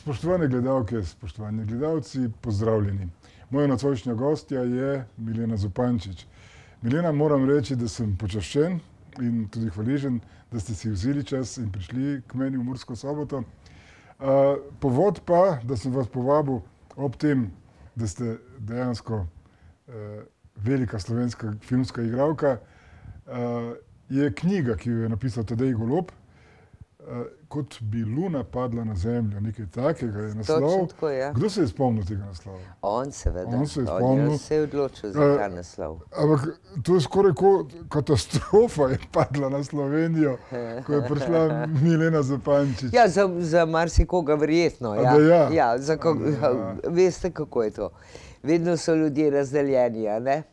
Spoštovane gledalke, spoštovani gledalci, pozdravljeni. Moja nocojšnja gostja je Milena Zupančič. Milena, moram reči, da sem počaščen in tudi hvaležen, da ste si vzeli čas in prišli k meni v Mursko Soboto. Povod pa, da sem vas povabil ob tem, da ste dejansko velika slovenska filmska igralka, je knjiga, ki jo je napisal Tadej Golob, Kot bi luna padla na zemljo, nekaj takega je naslov. Točno tako, ja. Kdo se je spomnil tega naslova? On seveda. On se je spomnil. On se je odločil za ta naslov. Ampak to je skoraj kot katastrofa je padla na Slovenijo, ko je prišla Milena Zupančič. Ja, za marsikoga verjetno. Ja, veste, kako je to. Vedno so ljudje razdeljeni, a ne?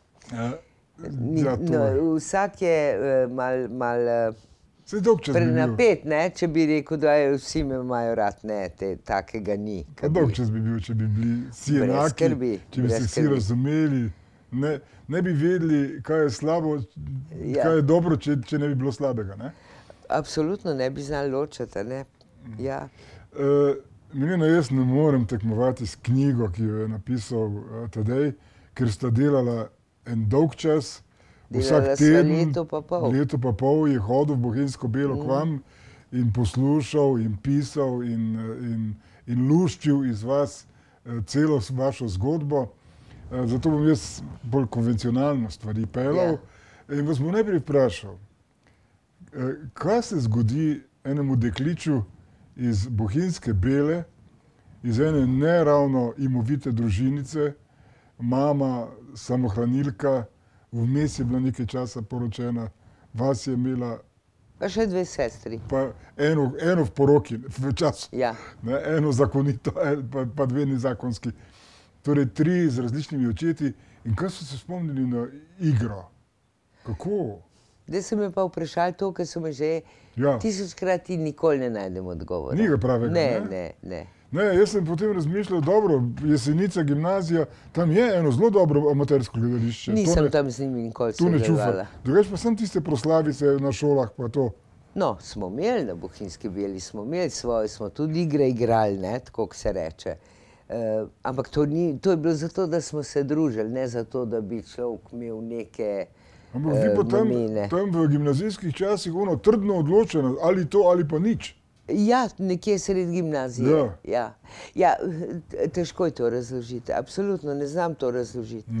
Vsak je malo prenapet, če bi rekel, da vsi me imajo rad, ne, takega ni. Dolg čas bi bil, če bi bili vsi enaki, če bi se vsi razumeli, ne bi vedeli, kaj je slabo, kaj je dobro, če ne bi bilo slabega, ne? Absolutno ne bi znali ločiti, ne? Ja. Milena, jaz ne morem tekmovati s knjigo, ki jo je napisal Tadej, ker sta delala en dolg čas. Vsak teden, leto pa pol je hodil v Bohinjsko Belo k vam in poslušal in pisal in luščil iz vas celo vašo zgodbo. Zato bom jaz bolj konvencionalno stvari pelal. In vas bom najprej vprašal, kaj se zgodi enemu dekliču iz Bohinjske Bele, iz ene neravno imovite družinice, mama, samohranilka, vmes je bila nekaj časa poročena, vas je imela... Pa še dve sestri. Pa eno v poroki, v času. Ja. Eno zakonito, pa dve nezakonski. Torej, tri z različnimi očeti. In kaj so se spomnili na igro? Kako? Zdaj so me pa vprašali to, ker so me že tisočkrat in nikoli ne najdem odgovora. Ni ga pravega, ne? Ne. Ne, jaz sem potem razmišljal, dobro, Jesenica gimnazija, tam je eno zelo dobro amatersko gledališče. Nisem tam z njimi nikoli sodelovala. Drugače pa sem tiste proslavice na šolah pa to. No, smo imeli na Bohinjski Beli, smo imeli svoje, smo tudi igre igrali, ne, tako se reče. Ampak to je bilo zato, da smo se družili, ne zato, da bi človek imel neke namene. Ampak vi pa tam v gimnazijskih časih trdno odločeno, ali to ali pa nič. Ja, nekje sredi gimnazije. Ja, težko je to razložiti. Absolutno ne znam to razložiti.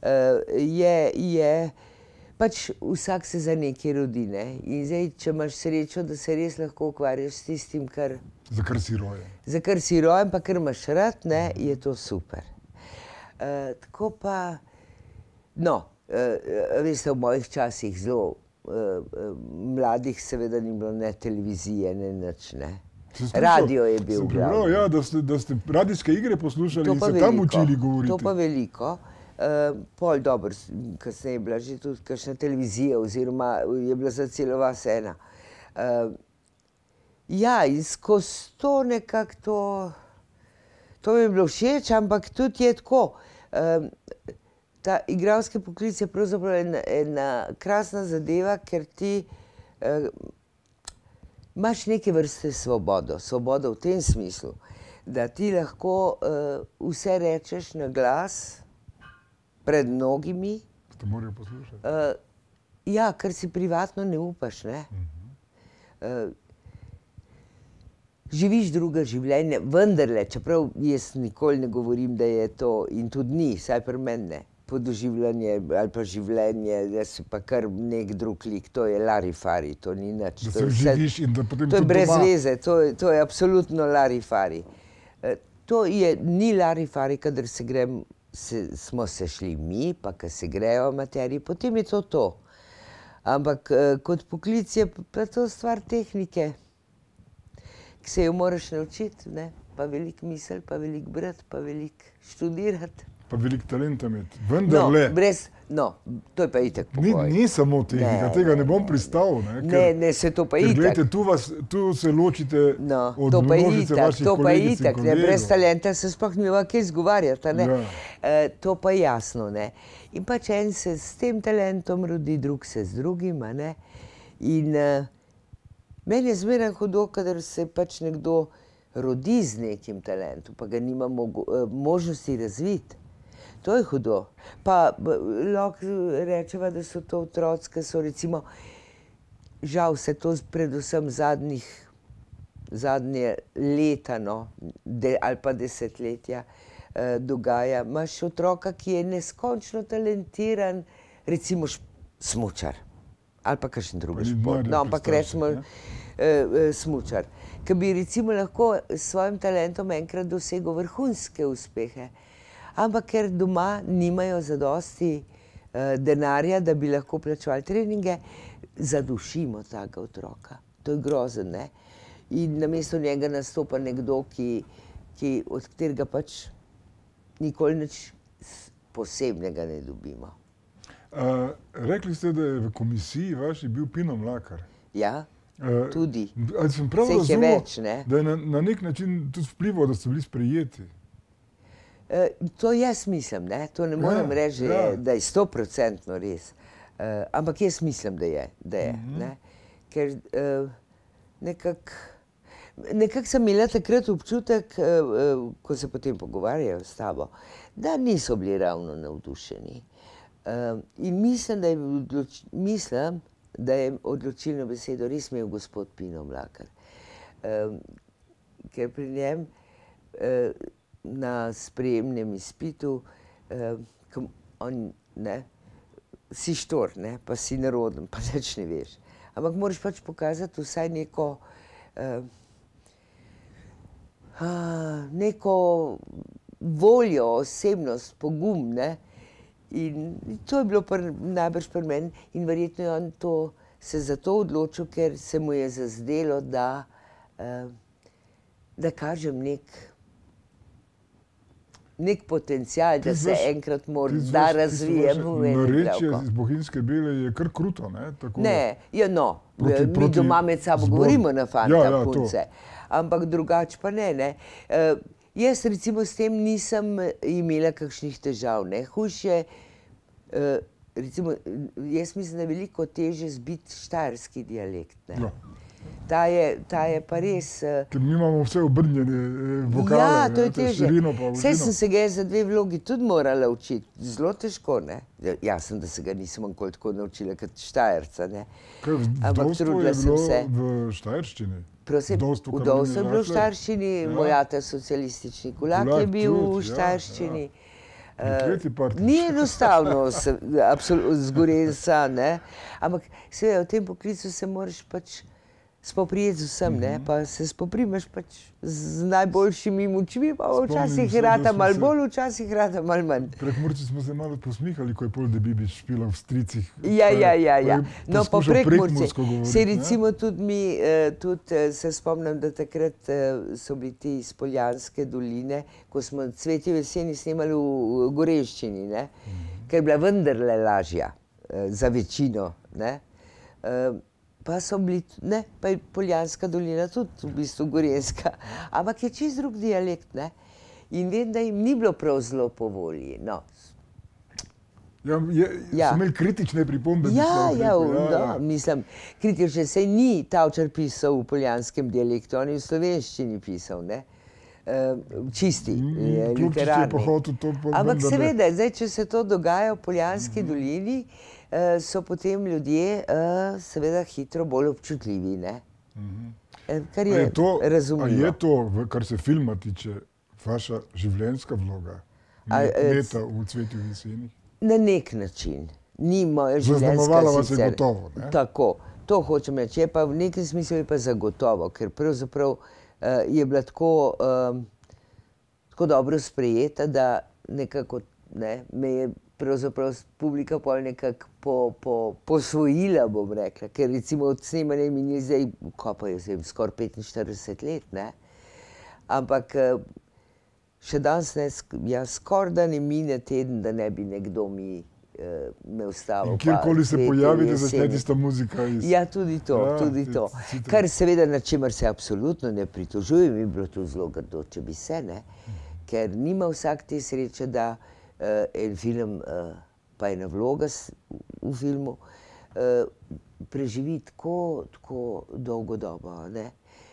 Pač vsak se za nekaj rodi, ne. In zdaj, če imaš srečo, da se res lahko ukvarjaš s tistim, kar... Za kar si rojen. Za kar si rojen, pa kar imaš rad, ne, je to super. Tako pa... No, veste, v mojih časih zelo... mladih seveda ni bilo ne televizije, ne nič, ne. Radio je bil glavno. Ja, da ste radijske igre poslušali in se tam učili govoriti. To pa veliko. Pol dobro, kasneje je bila že tudi kakšna televizija oziroma je bila za celo vas ena. Ja, in skozi to nekako to mi je bilo všeč, ampak tudi je tako. Ta igralski poklic je pravzaprav ena krasna zadeva, ker ti imaš neke vrste svobodo. Svobodo v tem smislu, da ti lahko vse rečeš na glas pred mnogimi. Te morajo poslušati. Ja, ker si privatno ne upaš, ne. Živiš druga življenja, vendarle, čeprav jaz nikoli ne govorim, da je to, in tudi ni, saj pri meni ne. Podoživljanje ali pa življenje, da si pa kar nek drug lik, to je larifari, to ni nič. Da se vživiš in da potem tudi doma. To je brez veze, to je absolutno larifari. To ni larifari, kadar smo se šli mi, pa kad se grejo amaterji, potem je to. Ampak kot poklic je pa to stvar tehnike, ki se jo moraš naučiti, ne, pa veliko misel, pa veliko brati, pa veliko študirati. Pa veliko talenta imeti. Vendarle. No, to je pa itak pogoj. Ni samo tehnika, tega ne bom pristal. Ne, se to pa itak. Gledajte, tu se ločite od množice vaših kolegic in kolegov. Brez talenta se sploh nima kaj izgovarjati, ne. To pa jasno, ne. In pač en se s tem talentom rodi, drug se z drugim, a ne. In meni je zmeraj hudo, kadar se pač nekdo rodi z nekim talentom, pa ga nima možnosti razviti. To je hudo. Pa lahko rečeva, da so to otroci, ki so recimo, žal se to predvsem zadnje leta, no, ali pa desetletja dogaja. Imaš otroka, ki je neskončno talentiran, recimo smučar ali pa kakšen drugi šport. No, ampak recimo smučar, ki bi recimo lahko s svojim talentom enkrat dosegel vrhunske uspehe, ampak ker doma nimajo zadosti denarja, da bi lahko plačevali treninge, zadušimo takega otroka. To je grozen, ne? In namesto njega nastopa nekdo, od katerega pač nikoli nič posebnega ne dobimo. Rekli ste, da je v komisiji vaši bil Pino Mlakar. Ja, tudi. Ali sem prav razumel, da je na nek način tudi vplival, da ste bili sprejeti? To jaz mislim, ne? To ne morem reči, da je 100% res. Ampak jaz mislim, da je. Ne? Ker nekako sem imela takrat občutek, ko se potem pogovarjajo s tabo, da niso bili ravno navdušeni. In mislim, da je odločilno besedo res imel gospod Pino Mlakar. Ker pri njem na sprejemnem izpitu, si štor, pa si neroden, pa nič ne veš. Ampak moraš pač pokazati vsaj neko voljo, osebnost, pogum, ne. In to je bilo najbrž pri meni in verjetno je on se zato odločil, ker se mu je zazdelo, da kažem nek potencial, da se enkrat morda razvijem v eno narečje iz Bohinjske Bele je kar kruto, ne? Ne, mi doma med sabo govorimo na fanta, punce, ampak drugače pa ne. Jaz recimo s tem nisem imela kakšnih težav, ne. Hujše, recimo, jaz mislim, da je veliko težje zbiti štajerski dialekt, ne. Ta je pa res... Ker mi imamo vse obrnjene vokale. Ja, to je težje. Saj sem se ga za 2 vlogi tudi morala učiti. Zelo težko, ne. Jasno, da se ga nisem nikoli tako naučila kot Štajerca, ne. Vdovstvo je bilo v štajerščini? Vdovstvo je bilo v štajerščini, moj ata socialistični kulak je bil v štajerščini. Ni enostavno z Gorenjca, ne. Ampak seveda v tem poklicu se moraš pač spoprijeti z vsem, ne, pa se spoprimeš pač z najboljšimi močmi, pa včasih rata malo bolj, včasih rata malo manj. Prekmurci smo se malo posmihali, ko je pol Debibič špila v Stricih. Ja. No, pa Prekmurci. Se recimo tudi mi, se spomnim, da takrat so bili ti iz Poljanske doline, ko smo Cvetje v jeseni snemali v goreščini, ne, ker je bila vendarle lažja za večino, ne. Pa so bili, ne, pa je Poljanska dolina tudi v bistvu gorenjska, ampak je čisto drug dialekt, ne. In vem, da jim ni bilo prav zelo po volji, no. So imeli kritične pripombe? Mislim, kritične, saj ni Tavčar pisal v poljanskem dialektu, on je v slovenščini pisal, ne. Čisti, literarni. Ampak seveda, zdaj, če se to dogaja v Poljanski dolini, so potem ljudje seveda hitro bolj občutljivi, ne. Kar je razumljivo. A je to, kar se filma tiče, vaša življenjska vloga? Leta v Cvetju v jeseni? Na nek način. Ni moja življenjska sicer. Zaznamovala vas je gotovo, ne? Tako, to hočem reči. Je pa v nekem smislu je pa zagotovo, ker pravzaprav je bila tako dobro sprejeta, da nekako, ne, me je pravzaprav publika pol nekako posvojila, bom rekla, ker recimo od snemanja mi ni zdaj, ko pa je zdaj, skoraj 45 let, ne, ampak še danes ne, skoraj da ne mine teden, da ne bi nekdo me ustavil. In kjerkoli se pojavi, da začne tista muzika iz... Ja, tudi to. Kar seveda, na čemer se absolutno ne pritožujem, bi bilo to zelo grdo, če bi se, ne, ker nima vsak te sreče, da en film, pa ena vloga v filmu, preživi tako dolgo dobo, ne.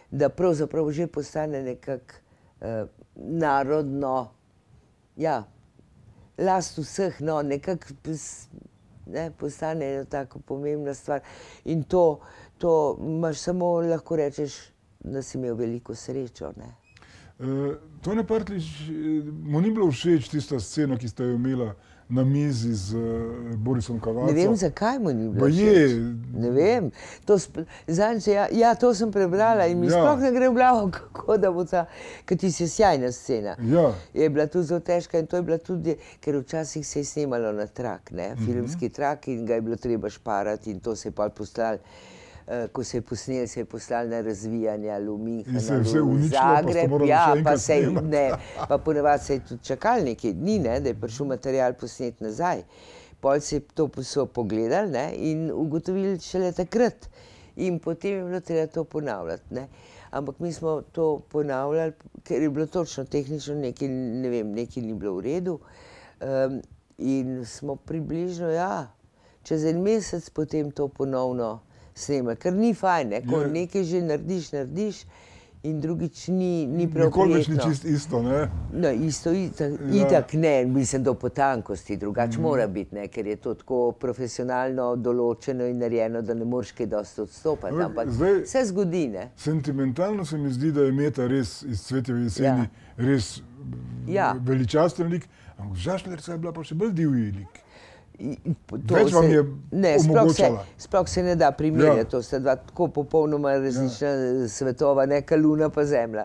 da pravzaprav že postane nekako narodno, ja, last vseh, no, nekako postane ena tako pomembna stvar. In to imaš samo, lahko rečeš, da si imel veliko srečo, ne. Tone Partljič, mu ni bilo všeč tista scena, ki ste jo imela na mizi z Borisom Cavazzo? Ne vem, zakaj mu ni bilo všeč. Ne vem. Ja, to sem prebrala in mi sploh ne gre v glavo, kako da bo ta, ker ti se sjajna scena. Je bila tudi zelo težka in to je bila tudi, ker včasih se je snemalo na trak, ne, filmski trak in ga je bilo treba šparati in to se je pol poslali, ko se je posnel, se je poslali na razvijanje ali v München ali v Zagreb, ja, pa se je, ne, pa ponavadi se je tudi čakali nekaj dni, ne, da je prišel material posnet nazaj. Pol se je to pogledali, ne, in ugotovili šele takrat. In potem je bilo treba to ponavljati, ne. Ampak mi smo to ponavljali, ker je bilo točno tehnično nekaj, ne vem, nekaj ni bilo v redu. In smo približno, ja, čez en mesec potem to ponovno snemali, ker ni fajn, ne, ko nekaj že narediš in drugič ni prav prijetno. Nikoli več ni čist isto, ne? No, isto, itak ne, mislim do potankosti, drugače mora biti, ne, ker je to tako profesionalno določeno in narejeno, da ne moreš kaj dosti odstopati, ampak se zgodi, ne. Sentimentalno se mi zdi, da je Meta res iz Cvetjeve jeseni res veličasten lik, ampak Žašljerca je bila pa še bolj divji lik. Več vam je omogočala. Sploh se ne da primerjati, to sta dva tako popolnoma različna svetova, neka Luna pa Zemlja.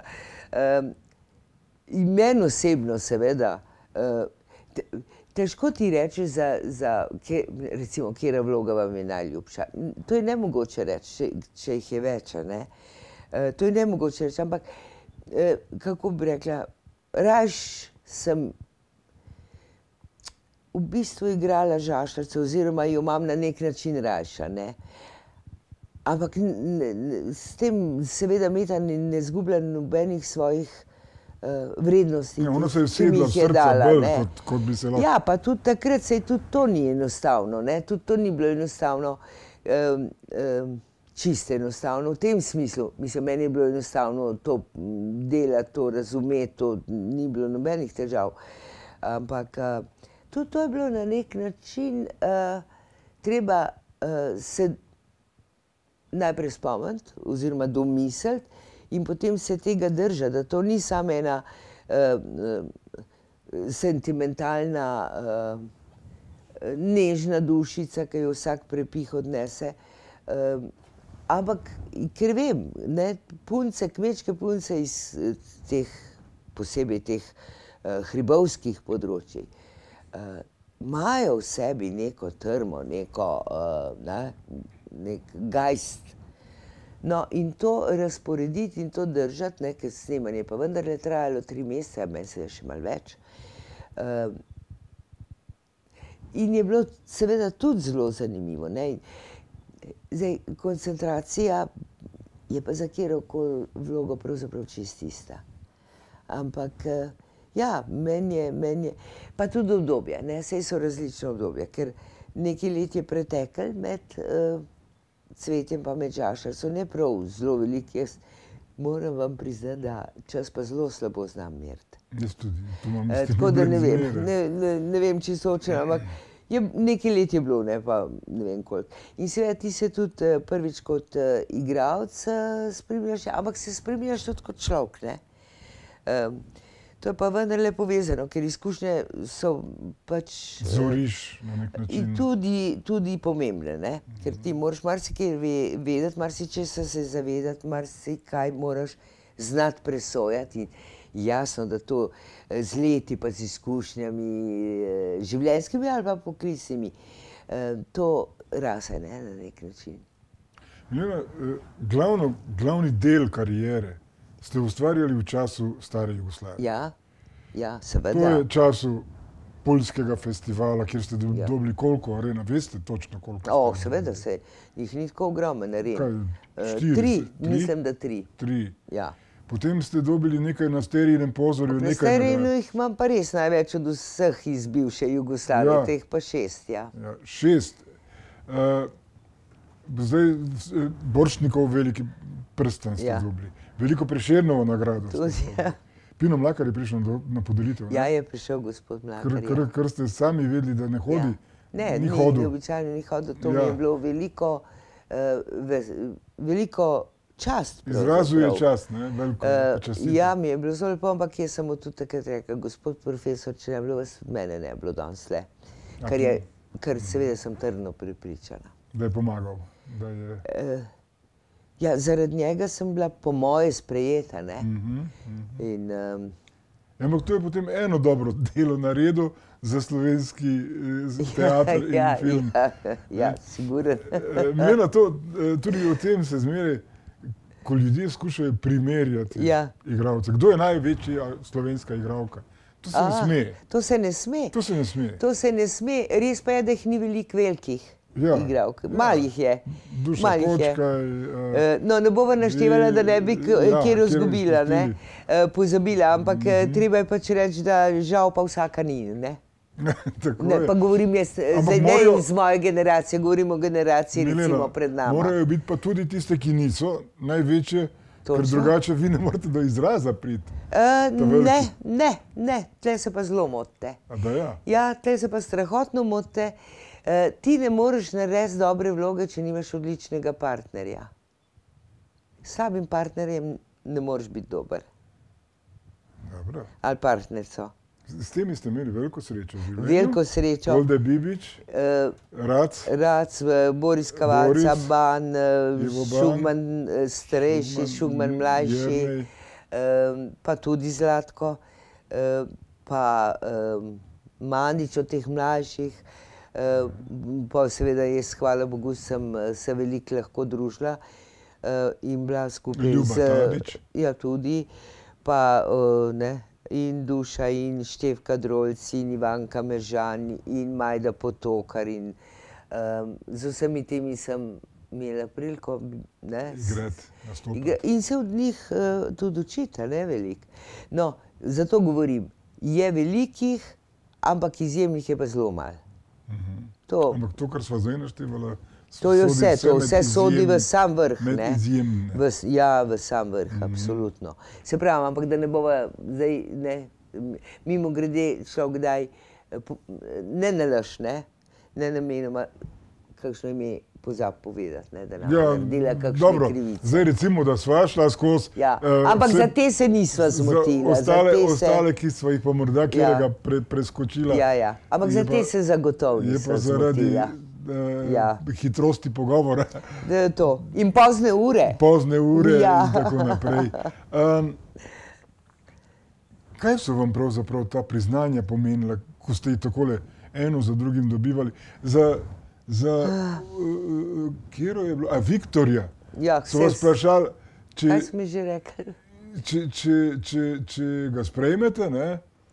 In meni osebno seveda, težko ti reči recimo, katera vloga vam je najljubša. To je nemogoče reči, če jih je več, ne. To je nemogoče reči, ampak kako bi rekla, rajš sem v bistvu igrala Žašljarco oziroma jo imam na nek način rajša, ne. Ampak s tem seveda Meta ne izgublja nobenih svojih vrednosti, ki mi jih je dala, ne. Kot bi se lahko. Ja, pa tudi takrat se tudi to ni enostavno, ne. Tudi to ni bilo enostavno, čisto enostavno v tem smislu. Mislim, meni je bilo enostavno to delati, to razumeti, to ni bilo nobenih težav. Ampak tudi to je bilo na nek način treba se najprej spomniti oziroma domisliti in potem se tega držati, da to ni samo ena sentimentalna, nežna dušica, ki jo vsak prepih odnese. Ampak, ker vem, ne, punce, kmečke punce iz teh, posebej teh hribovskih področij, imajo v sebi neko trmo, nek gajst. No, in to razporediti in to držati, ne, ker snemanje pa vendarle trajalo 3 mesece, meni se je še malo več. In je bilo seveda tudi zelo zanimivo, ne. Zdaj, koncentracija je pa za katerokoli vlogo pravzaprav čisto ista. Ampak ja, meni je, pa tudi obdobje, ne, saj so različne obdobja, ker nekaj let je preteklo med Cvetjem pa med Žašljarco, ne prav zelo veliko, jaz moram vam priznati, da čas pa zelo slabo znam meriti. Jaz tudi, to imam isti problem. Tako da ne vem, ne vem čisto točno, ampak nekaj let je bilo, ne pa ne vem koliko. In seveda ti se tudi prvič kot igralec spremljaš, ampak se spremljaš tudi kot človek, ne. To je pa vendarle povezano, ker izkušnje so pač zoriš na nek način. In tudi pomembne, ne. Ker ti moraš marsikaj vedeti, marsičesa se zavedati, marsikaj moraš znati presojati. Jasno, da to z leti pa z izkušnjami življenjskimi ali pa poklicnimi, to rase, ne, na nek način. Milena, glavni del kariere ste ustvarjali v času stare Jugoslavije. Ja, seveda. To je v času Poljskega festivala, kjer ste dobili koliko arena, veste točno koliko? Seveda se, jih ni tako ogromen aren. Kaj, 4? Mislim, da 3. 3. Ja. Potem ste dobili nekaj na Sterijinem pozorju. Na Sterijinu jih imam pa res največ od vseh iz bivše Jugoslavije, teh pa 6, ja. 6. Zdaj, Borštnikov veliki prsten ste dobili. veliko Prešernovo nagrado. Tudi, ja. Pino Mlakar je prišel na podelitev. Ja, je prišel gospod Mlakar. Ker ste sami vedeli, da ne hodi. Ne, ni hodil. Običajno ni hodil. To mi je bilo veliko čast. Izrazil je čast, ne? Veliko častitev. Ja, mi je bilo zelo lepo, ampak jaz sem mu tudi takrat rekel, gospod profesor, če ne bilo vas, mene ne bilo danes le. Ker seveda sem trdno prepričana. Da je pomagal. Ja, zaradi njega sem bila po moje sprejeta, ne. Ampak to je potem eno dobro delo naredil za slovenski teater in film. Ja, sigurno. Mene to, tudi o tem se zmeraj, ko ljudje skušajo primerjati igralce. Kdo je največja slovenska igralka? To se ne sme. To se ne sme. To se ne sme. To se ne sme. Res pa je, da jih ni veliko velikih igralk. Malih je. Duša Kočkaj. No, ne bova naštevala, da ne bi kjer izgubila, ne, pozabila, ampak treba je pač reči, da žal pa vsaka ni, ne. Pa govorim jaz, zdaj ne iz moje generacije, govorim o generaciji recimo pred nama. Morajo biti pa tudi tiste, ki niso največje, ker drugače vi ne morate do izraza priti. Ne, tle se pa zelo motite. Ja, tle se pa strahotno motite. Ti ne moreš narediti dobre vloge, če nimaš odličnega partnerja. S slabim partnerjem ne moreš biti dober. Dobro. Ali partnerco. S temi ste imeli veliko srečo v življenju. Veliko srečo. Olde Bibič, Rac, Boris Kavalca, Ban, Šugman starejši, Šugman mlajši, pa tudi Zlatko, pa Mandič od teh mlajših. Pa seveda jaz, hvala Bogu, sem se veliko lahko družila in bila skupaj z... Ljuba Tadić. Ja, tudi. Pa, ne, in Duša, in Štefka Drolc, in Ivanka Meržan, in Majda Potokar, in z vsemi temi sem imela priliko, ne. Igrati, nastopati. In se od njih tudi učiti, ne, veliko. No, zato govorim, je velikih, ampak izjemnih je pa zelo malo. Ampak to, kar sva zdaj naštevala, to je vse, to vse sodi v sam vrh, ne. Med izjemne. Ja, v sam vrh, absolutno. Se pravi, ampak da ne bova zdaj, ne, mimo grede človek kdaj, ne nalaš, ne, ne namenoma kakšno ime pozab povedati, ne, da nam naredila kakšne krivice. Dobro, zdaj recimo, da sva šla skozi... Ja, ampak za te se nisva zmotila. Ostale, ki sva jih pa morda kjerega preskočila. Ja, ampak za te se zagotovo nisva zmotila. Hitrosti pogovora. To. In pozne ure. Pozne ure in tako naprej. Kaj so vam pravzaprav ta priznanja pomenila, ko ste jih takole eno za drugim dobivali? Kjero je bilo? Viktorja. So vas vprašali, kaj smo že rekli? Če ga sprejmete, ne?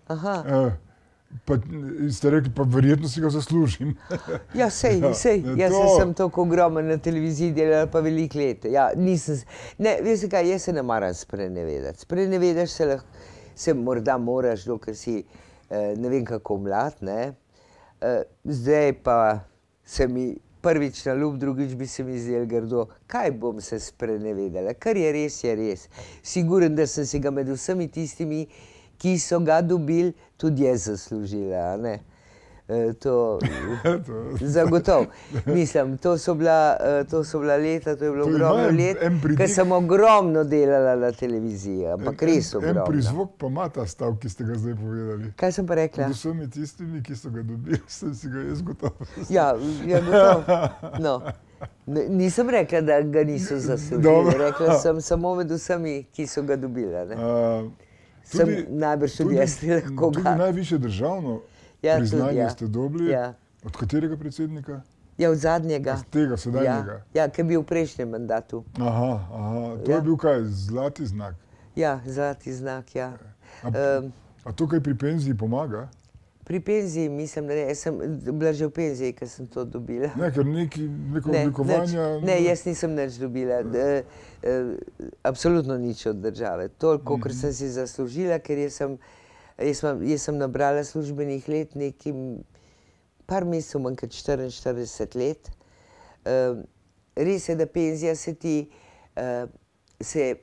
Pa ste rekli, pa verjetno si ga zaslužim. Ja, sej. Jaz sem toliko ogromen na televiziji delala pa veliko let. Ja, nisem... Ne, veste kaj, jaz se ne maram sprenevedati. Sprenevedaš se morda moraš, dokler si ne vem kako mlad, ne. Zdaj pa se mi prvič na ljub, drugič bi se mi zdelo grdo. Kaj bom se sprenevedala? Kar je res. Siguren, da sem si ga med vsemi tistimi, ki so ga dobili, tudi jaz zaslužila, ne? To zagotovo. Mislim, to so bila leta, to je bilo ogromno let, ker sem ogromno delala na televiziji, ampak res ogromno. En prizvok pa ima ta stav, ki ste ga zdaj povedali. Kaj sem pa rekla? Med vsemi tistimi, ki so ga dobili, sem si ga jaz gotovo. Ja, gotovo. No. Nisem rekla, da ga niso zaslužili. Rekla sem samo med vsemi, ki so ga dobila, ne? Sem najbrž tudi jaz lahko ga. Tudi najvišje državno priznanje ste dobili. Od katerega predsednika? Ja, od zadnjega. Od tega sedajnjega? Ja, ki je bil v prejšnjem mandatu. Aha. To je bil kaj? Zlati znak? Ja, zlati znak, ja. A to kaj pri penziji pomaga? Pri penziji mislim, da ne. Jaz sem bila že v penziji, ker sem to dobila. Ne, ker neko oblikovanja... Ne, jaz nisem nič dobila. Absolutno nič od države. Toliko, ker sem si zaslužila, ker jaz sem nabrala službenih let nekim par mesecev manj kot 44 let. Res je, da penzija se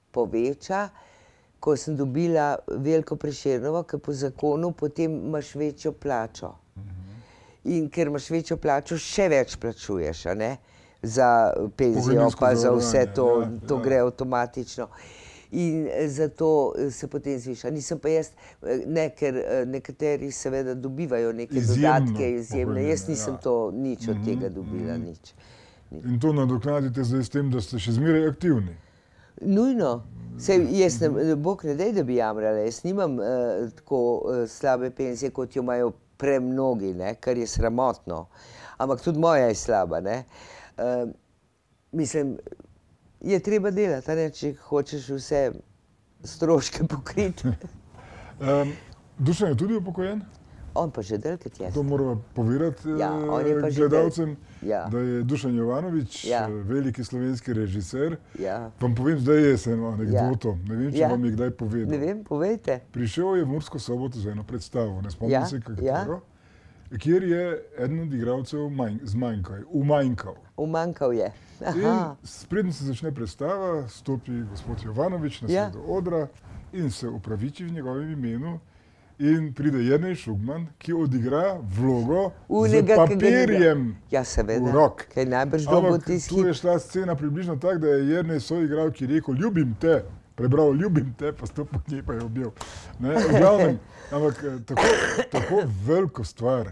poveča, ko sem dobila Veljko Prešernovo, ker po zakonu potem imaš večjo plačo. In ker imaš večjo plačo, še več plačuješ, a ne? Za penzijo, pa za vse to, to gre avtomatično. In zato se potem zviša. Nisem pa jaz, ne, ker nekateri seveda dobivajo neke dodatke izjemne. Jaz nisem to nič od tega dobila, nič. In to nadoknadite zdaj s tem, da ste še zmeraj aktivni? Nujno. Sej, jaz ne, Bog ne daj, da bi jamrala. Jaz nimam tako slabe penzije, kot jo imajo premnogi, ne, kar je sramotno. Ampak tudi moja je slaba, ne. Mislim, je treba delati, ne, če hočeš vse stroške pokriti. Dušan je tudi upokojen? On pa že dalj kot jaz. To moramo povedati gledalcem, da je Dušan Jovanović, veliki slovenski režiser. Vam povem, zdaj je eno anekdoto, ne vem, če vam je kdaj povedal. Ne vem, povejte. Prišel je v Mursko Soboto za eno predstavo, ne spomnim se katero, kjer je eden od igralcev umanjkal. Umanjkal je. In preden se začne predstava, stopi gospod Jovanović na sredo odra in se opraviči v njegovem imenu. In pride Jernej Šugman, ki odigra vlogo z papirjem v rok. Ampak tu je šla scena približno tako, da je Jernej soigral, ki je rekel, ljubim te, prebral ljubim te, pa stopil k njej pa je objel. V glavnem, ampak tako veliko stvar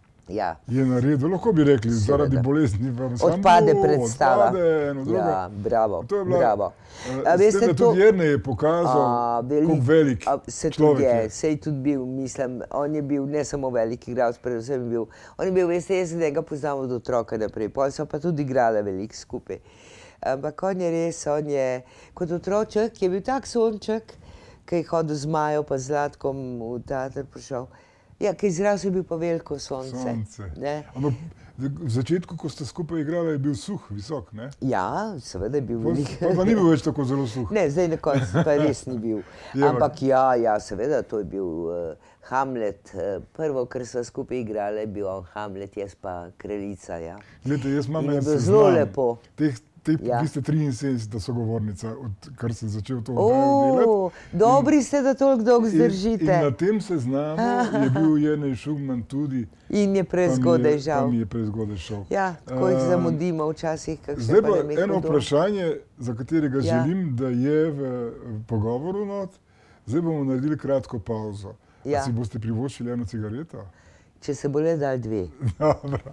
je naredil, lahko bi rekli, zaradi bolezni. Odpade predstava. Ja, bravo, bravo. S tem, da tudi Jernej je pokazal, kako velik človek je. Sej tudi bil, mislim, on je bil ne samo veliki igralec, predvsem je bil, on je bil, veste, jaz sem njega poznal od otroka naprej, potem so pa tudi igrali veliko skupaj. Ampak on je res, on je kot otroček, je bil tak sonček, ki je hodil z Majo pa z Zlatkom v teater prišel. Ja, ki izraz je bil pa veliko sonce. Ampak v začetku, ko ste skupaj igrali, je bil suh, visok, ne? Ja, seveda je bil velik. Pa ni bil več tako zelo suh. Ne, zdaj na koncu pa res ni bil. Ampak ja, seveda, to je bil Hamlet. Prvo, kar sva skupaj igrali, je bil on Hamlet, jaz pa kraljica, ja. Glede, jaz imam en seznam. Zelo lepo. Vi ste 73. sogovornica, kar sem začel to delati. Dobri ste, da toliko dolgo zdržite. In na tem seznamu je bil Jernej Šugman tudi. In je prezgodaj žal. Pa mi je prezgodaj šel. Ja, tako jih zamudimo včasih, kak se zdaj pa ne mi hudo. Eno vprašanje, za katerega želim, da je v pogovoru not. Zdaj bomo naredili kratko pauzo. A si boste privoščili eno cigareto? Če se bo le dal dve. Dobro.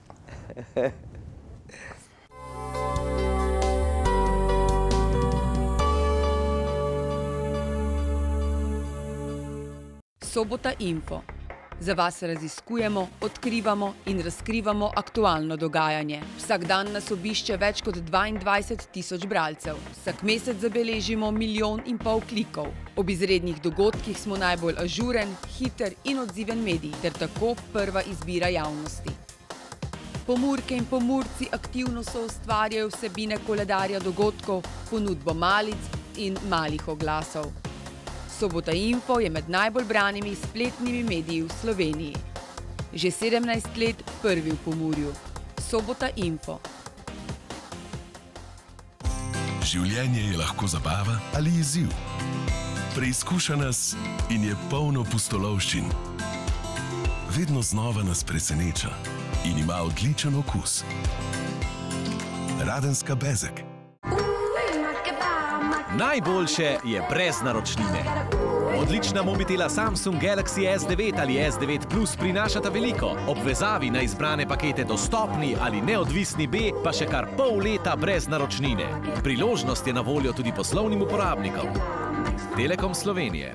Sobota Info. Za vas raziskujemo, odkrivamo in razkrivamo aktualno dogajanje. Vsak dan nas obišče več kot 22.000 bralcev. Vsak mesec zabeležimo 1,5 milijona klikov. Ob izrednih dogodkih smo najbolj ažuren, hiter in odziven medij, ter tako prva izbira javnosti. Pomurke in pomurci aktivno soustvarjajo vsebine koledarja dogodkov, ponudbo malic in malih oglasov. Sobota Info je med najbolj branimi spletnimi mediji v Sloveniji. Že 17 let prvi v Pomurju. Sobota Info. Življenje je lahko zabava ali izziv. Preizkuša nas in je polno pustolovščin. Vedno znova nas preseneča in ima odličen okus. Radenska bezeg. Najboljše je brez naročnine. Odlična mobitela Samsung Galaxy S9 ali S9 Plus prinašata veliko. Ob vezavi na izbrane pakete dostopni ali neodvisni B pa še kar pol leta brez naročnine. Priložnost je na voljo tudi poslovnim uporabnikom. Telekom Slovenije.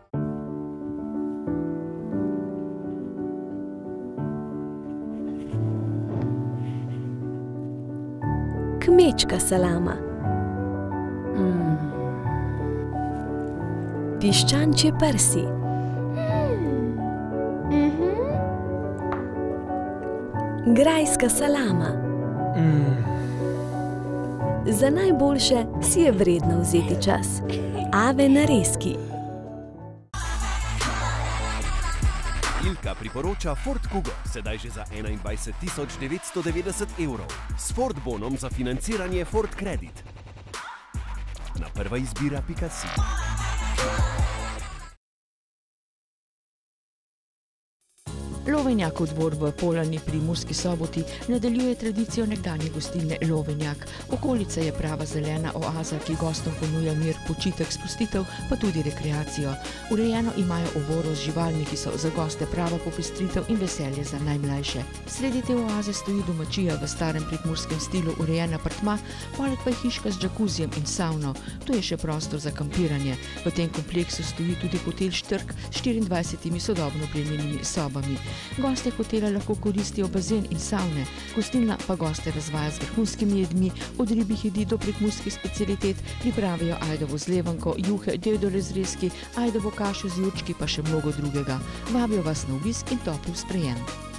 Kmečka salama. Piščančje prsi. Grajska salama. Za najboljše si je vredno vzeti čas. Ave narezki. Ilka priporoča Ford Kugo, sedaj že za 21.990 €. S Ford bonom za financiranje Ford Credit. na prvaizbira.si. Lovenjak odbor v Polani pri Murski Soboti nadaljuje tradicijo nekdanje gostilne Lovenjak. Okolica je prava zelena oaza, ki gostom ponuja mir, počitek, sprostitev, pa tudi rekreacijo. Urejeno imajo oboro z živalmi, ki so za goste prava popestritev in veselje za najmlajše. Sredi te oaze stoji domačija v starem prekmurskem stilu urejen apartma, poleg pa je hiška z džakuzijem in savno. Tu je še prostor za kampiranje. V tem kompleksu stoji tudi hotel Štrk s 24 sodobno opremljenimi sobami. Goste hotela lahko koristijo bazen in savne, gostilna pa goste razvaja z vrhunskimi jedmi, od ribjih jedi do prekmurskih specialitet, pripravijo ajdovo zlevanko, juhe, dedole zrezki, ajdovo kašo z jurčki pa še mnogo drugega. Vabijo vas na obisk in topel sprejem.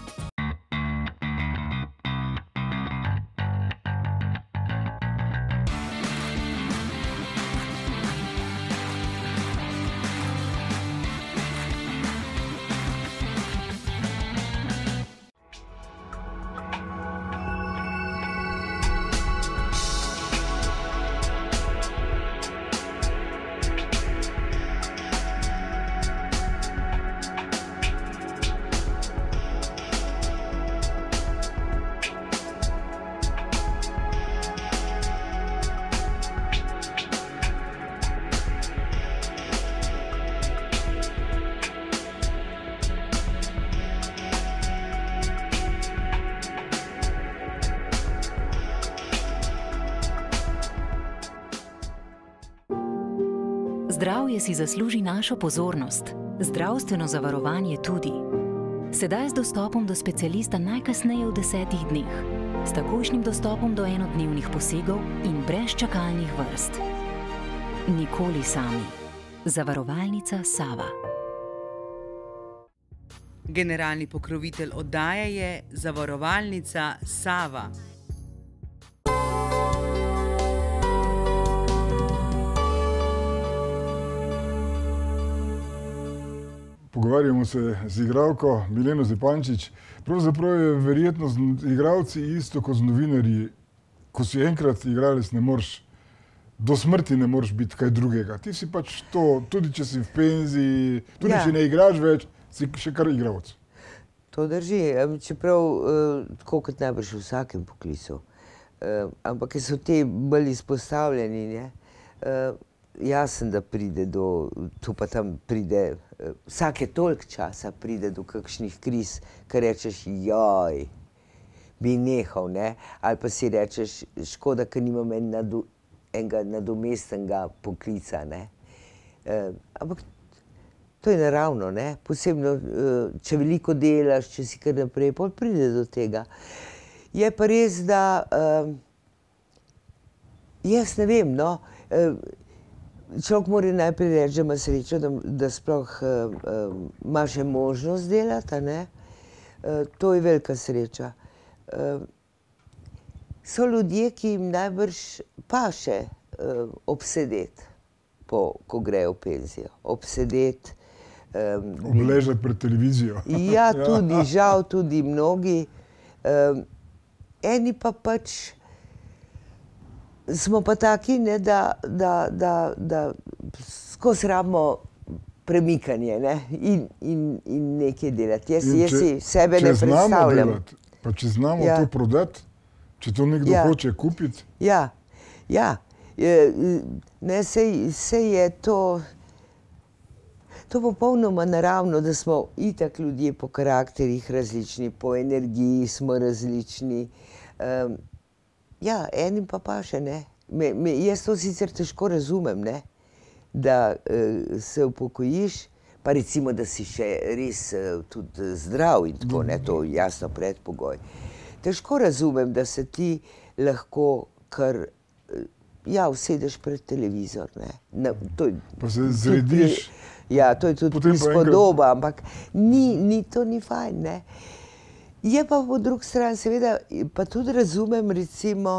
Zdravje si zasluži našo pozornost, zdravstveno zavarovanje tudi. Sedaj z dostopom do specialista najkasneje v 10 dneh, s takojšnjim dostopom do enodnevnih posegov in brez čakalnih vrst. Nikoli sami. Zavarovalnica Sava. Generalni pokrovitelj oddaje je Zavarovalnica Sava. Pogovarjamo se z igralko Mileno Zupančič. Pravzaprav je verjetno z igralci isto kot z novinarji. Ko si enkrat igralec, ne moreš, do smrti ne moreš biti kaj drugega. Ti si pač to, tudi če si v penziji, tudi če ne igraš več, si še kar igralec. To drži, čeprav tako kot najbrž v vsakem poklicu. Ampak so te bolj izpostavljeni, ne? Jasno, da pride do, tu pa tam pride, vsake toliko časa pride do kakšnih kriz, kar rečeš, joj, bi nehal, ne? Ali pa si rečeš, škoda, ker nimam enega nadomestnega poklica, ne? Ampak to je naravno, ne? Posebno, če veliko delaš, če si kar naprej, pol pride do tega. Je pa res, da, jaz ne vem, no, človek mora najprej reči, da ima srečo, da sploh ima še možnost delati, ne? To je velika sreča. So ljudje, ki jim najbrž paše obsedeti, ko grejo v penzijo. Obsedeti. Obležati pred televizijo. Ja, tudi, žal, tudi mnogi. Eni pa pač smo pa taki, ne, da skozi rabimo premikanje, ne, in nekaj delati. Jaz si sebe ne predstavljam. Pa če znamo to prodati, če to nekdo hoče kupiti. Ja, ne, sej je to popolnoma naravno, da smo itak ljudje po karakterih različni, po energiji smo različni. Ja, enim pa paše, ne. Jaz to sicer težko razumem, ne, da se upokojiš, pa recimo, da si še res tudi zdrav in tako, ne, to je jasno predpogoj. Težko razumem, da se ti lahko kar, ja, usedeš pred televizor, ne. Pa se zrediš. Ja, to je tudi prispodoba, ampak to ni fajn, ne. Je pa po drugi strani, seveda, pa tudi razumem, recimo,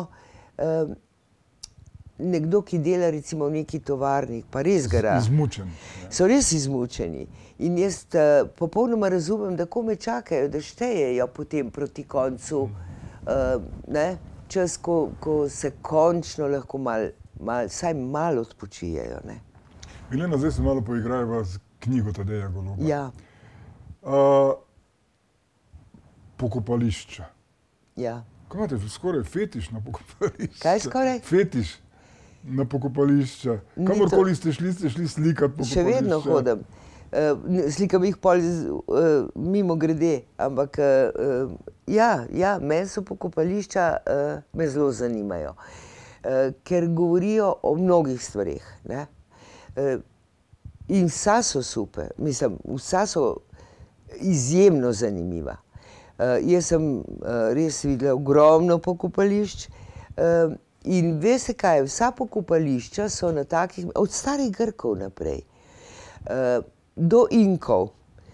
nekdo, ki dela recimo v neki tovarni, pa res gara. Izmučen. So res izmučeni. In jaz popolnoma razumem, da kome čakajo, da štejejo potem proti koncu, ne, čas, ko se končno lahko malo saj malo odpočijejo. Milena, zdaj se malo poigrajva z knjigo Tadeja Goloba. Ja. Pokopališča. Ja. Kaj imate, skoraj fetiš na pokopališča? Kaj skoraj? Fetiš na pokopališča. Kamorkoli ste šli slikat pokopališča. Še vedno hodim. Slikam jih pol mimo grede, ampak meni so pokopališča, me zelo zanimajo, ker govorijo o mnogih stvareh. In vsa so super, mislim, vsa so izjemno zanimiva. Jaz sem res videla ogromno pokopališč in veste kaj, vsa pokopališča so na takih, od starih Grkov naprej, do Inkov,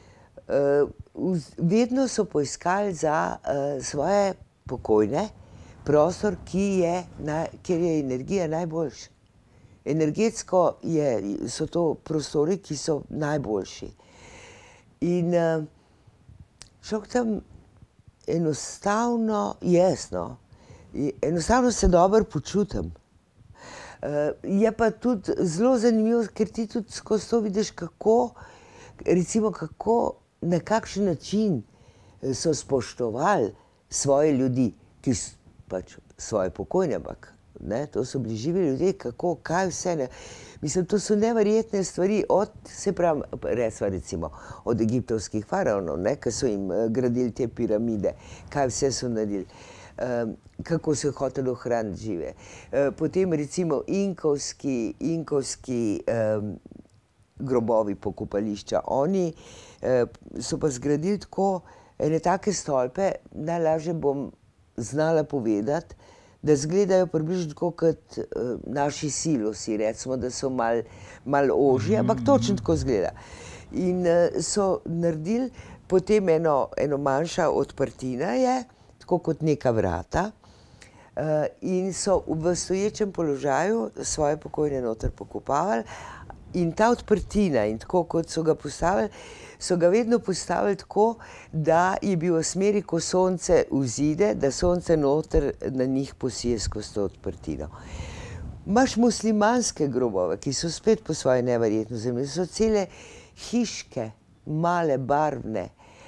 vedno so poiskali za svoje pokojne prostor, kjer je energija najboljša. Energetsko so to prostori, ki so najboljši. In šel tam enostavno, enostavno se dobro počutim. Je pa tudi zelo zanimivo, ker ti tudi skozi to vidiš, kako, na kakšen način so spoštovali svoje ljudi, ki pač svoje pokojne, ampak to so bili živi ljudje, kaj vse. Mislim, to so neverjetne stvari, recimo od egiptovskih faraonov, ki so jim gradili te piramide, kaj vse so naredili, kako so hoteli ohraniti žive. Potem recimo inkovski grobovi pokopališča. Oni so pa zgradili tako ene take stolpe, najlažje bom znala povedati, da izgledajo približno tako kot naši silosi, recimo, da so malo ožji, ampak točno tako izgleda. In so naredili potem eno manjša odprtina je, tako kot neka vrata, in so v stoječem položaju svoje pokojne noter pokopavali. In ta odprtina, in tako kot so ga postavili, so ga vedno postavili tako, da je bil v smeri, ko sonce vzide, da sonce noter na njih posije skozi to odprtino. Imaš muslimanske grobove, ki so spet po svoje neverjetno zemlje, so cele hiške, male, barvne,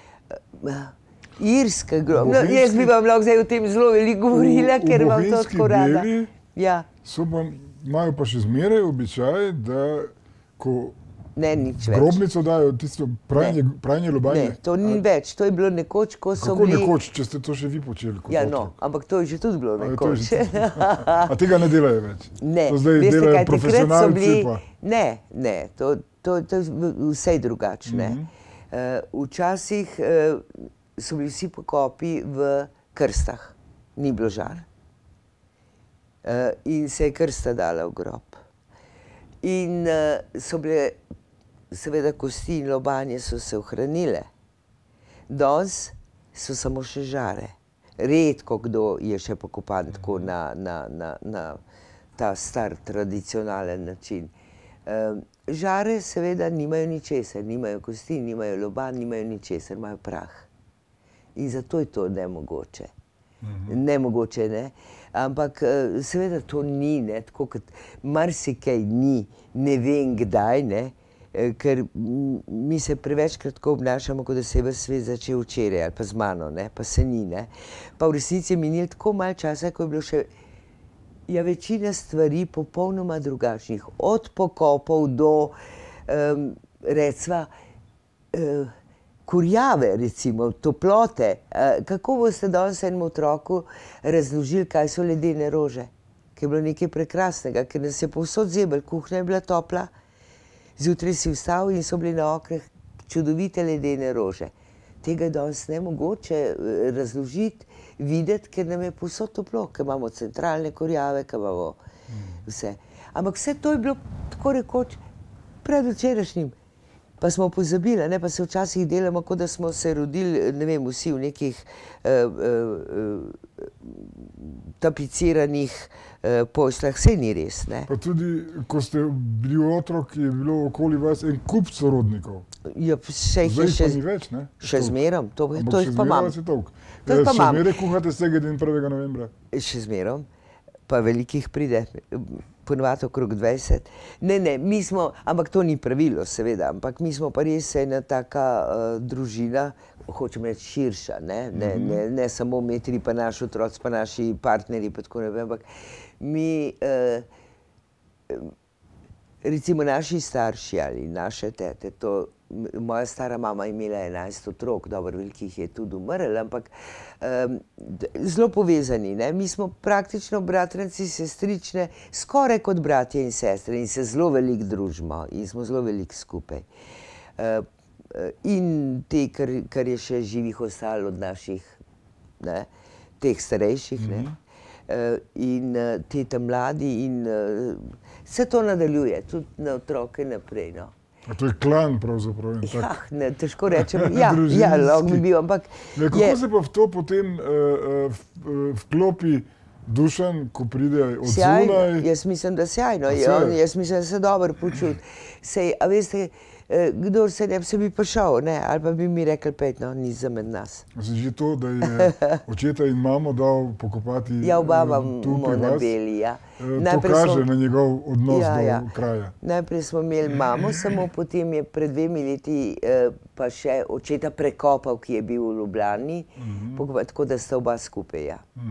irske grobe. Jaz bi vam lahko zdaj o tem zelo veliko govorila, ker imam to tako rada. Imajo pa še zmeraj običaj, da ko grobnico dajo tisto pranje lobanje. Ne, to ni več, to je bilo nekoč, ko so bili... Kako nekoč, če ste to še vi počeli? Ja, no, ampak to je že tudi bilo nekoč. A tega ne delajo več? Ne, to zdaj delajo profesionalci pa? Ne, to je vse drugačne. Včasih so bili vsi pokopi v krstah, ni bilo žar. In se je krsta dala v grob. In so bile, seveda, kosti in lobanje so se ohranile. Danes so samo še žare. Redko kdo je še pokopan tako na ta star tradicionalen način. Žare seveda nimajo ničesar, nimajo kosti, nimajo lobanj, nimajo ničesar, imajo prah. In zato je to nemogoče. Nemogoče, ne? Ampak seveda to ni, tako kot marsikaj ni, ne vem kdaj, ker mi se prevečkrat tako obnašamo, kot da se je ves svet začel včeraj ali pa z mano, pa se ni. Pa v resnici je minilo tako malo časa, ko je bilo še večina stvari popolnoma drugačnih. Od pokopov do recimo kurjave, recimo, toplote. Kako boste danes enemu otroku razložili, kaj so ledene rože? Ker je bilo nekaj prekrasnega, ker nas je povsod zebel, kuhinja je bila topla, zjutraj si vstal in so bili na oknah čudovite ledene rože. Tega je danes nemogoče razložiti, videti, ker nam je povsod toplo, ker imamo centralne kurjave, ker imamo vse. Ampak vse to je bilo tako rekoč predvčerajšnjim. Pa smo pozabili, pa se včasih delamo, kot da smo se rodili, ne vem, vsi v nekih tapiciranih poslah. Vse ni res, ne. Pa tudi, ko ste bili otrok, je bilo okoli vas en kup sorodnikov. Ja, še jih je zdaj pa ni več, ne? Še zmerom, to jih pa imam. Še zmeraj kuhate vsega 1. novembra? Še zmerom. pa velikih pride, ponovadi okrog 20. Ne, mi smo, ampak to ni pravilo, seveda, ampak mi smo pa res ena taka družina, hočem reči širša, ne samo metri, pa naši otroci, pa naši partnerji, pa tako naprej, ampak mi, recimo naši starši ali naše tete, moja stara mama je imela 11 otrok, dobro, velikih je tudi umrl, ampak zelo povezani, ne, mi smo praktično bratranci, sestrične, skoraj kot bratje in sestre in se zelo veliko družimo in smo zelo veliko skupaj. In te, kar je še živih ostalo od naših, teh starejših, in te tam mladi in se to nadaljuje, tudi na otroke naprej, no. A to je klan pravzaprav? Ne, težko rečem, lahko bi bil, ampak... Kako se pa v to potem vklopi Dušan, ko pride od zunaj? Jaz mislim, da sjajno. Jaz mislim, da se dobro počuti. Sej, a veste, kdor se ne bi prišel, ali pa bi mi rekli, no, ni za med nas. Že to, da je očeta in mamo dal pokopati oba imamo na beli, To kaže na njegov odnos do kraja. Najprej smo imeli mamo, samo potem je pred 2 leti pa še očeta prekopal, ki je bil v Ljubljani, tako da sta oba skupaj,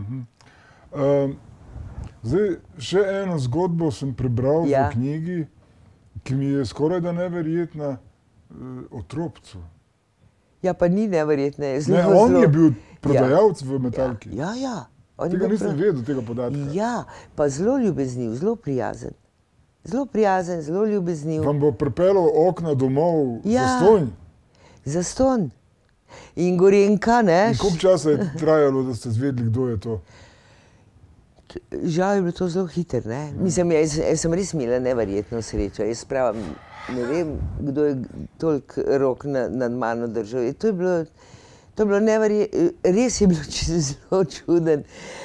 Zdaj, še eno zgodbo sem prebral v knjigi, ki mi je skoraj da neverjetna, o Tropcu. Ja, pa ni neverjetna. On je bil prodajalec v Metalki. Ja. Tega nisem vedel, tega podatka. Ja, pa zelo ljubezniv, zelo prijazen. Zelo prijazen, zelo ljubezniv. Vam bo pripeljal okna domov zastonj? Zastonj. In Gorenjka, ne? In koliko časa je trajalo, da ste zvedeli, kdo je to? Žal je bilo to zelo hitro, ne? Mislim, jaz sem res imela neverjetno srečo. Jaz pravim, ne vem, kdo je toliko rok nad mano držal. To je bilo neverjetno, res je bilo zelo čuden.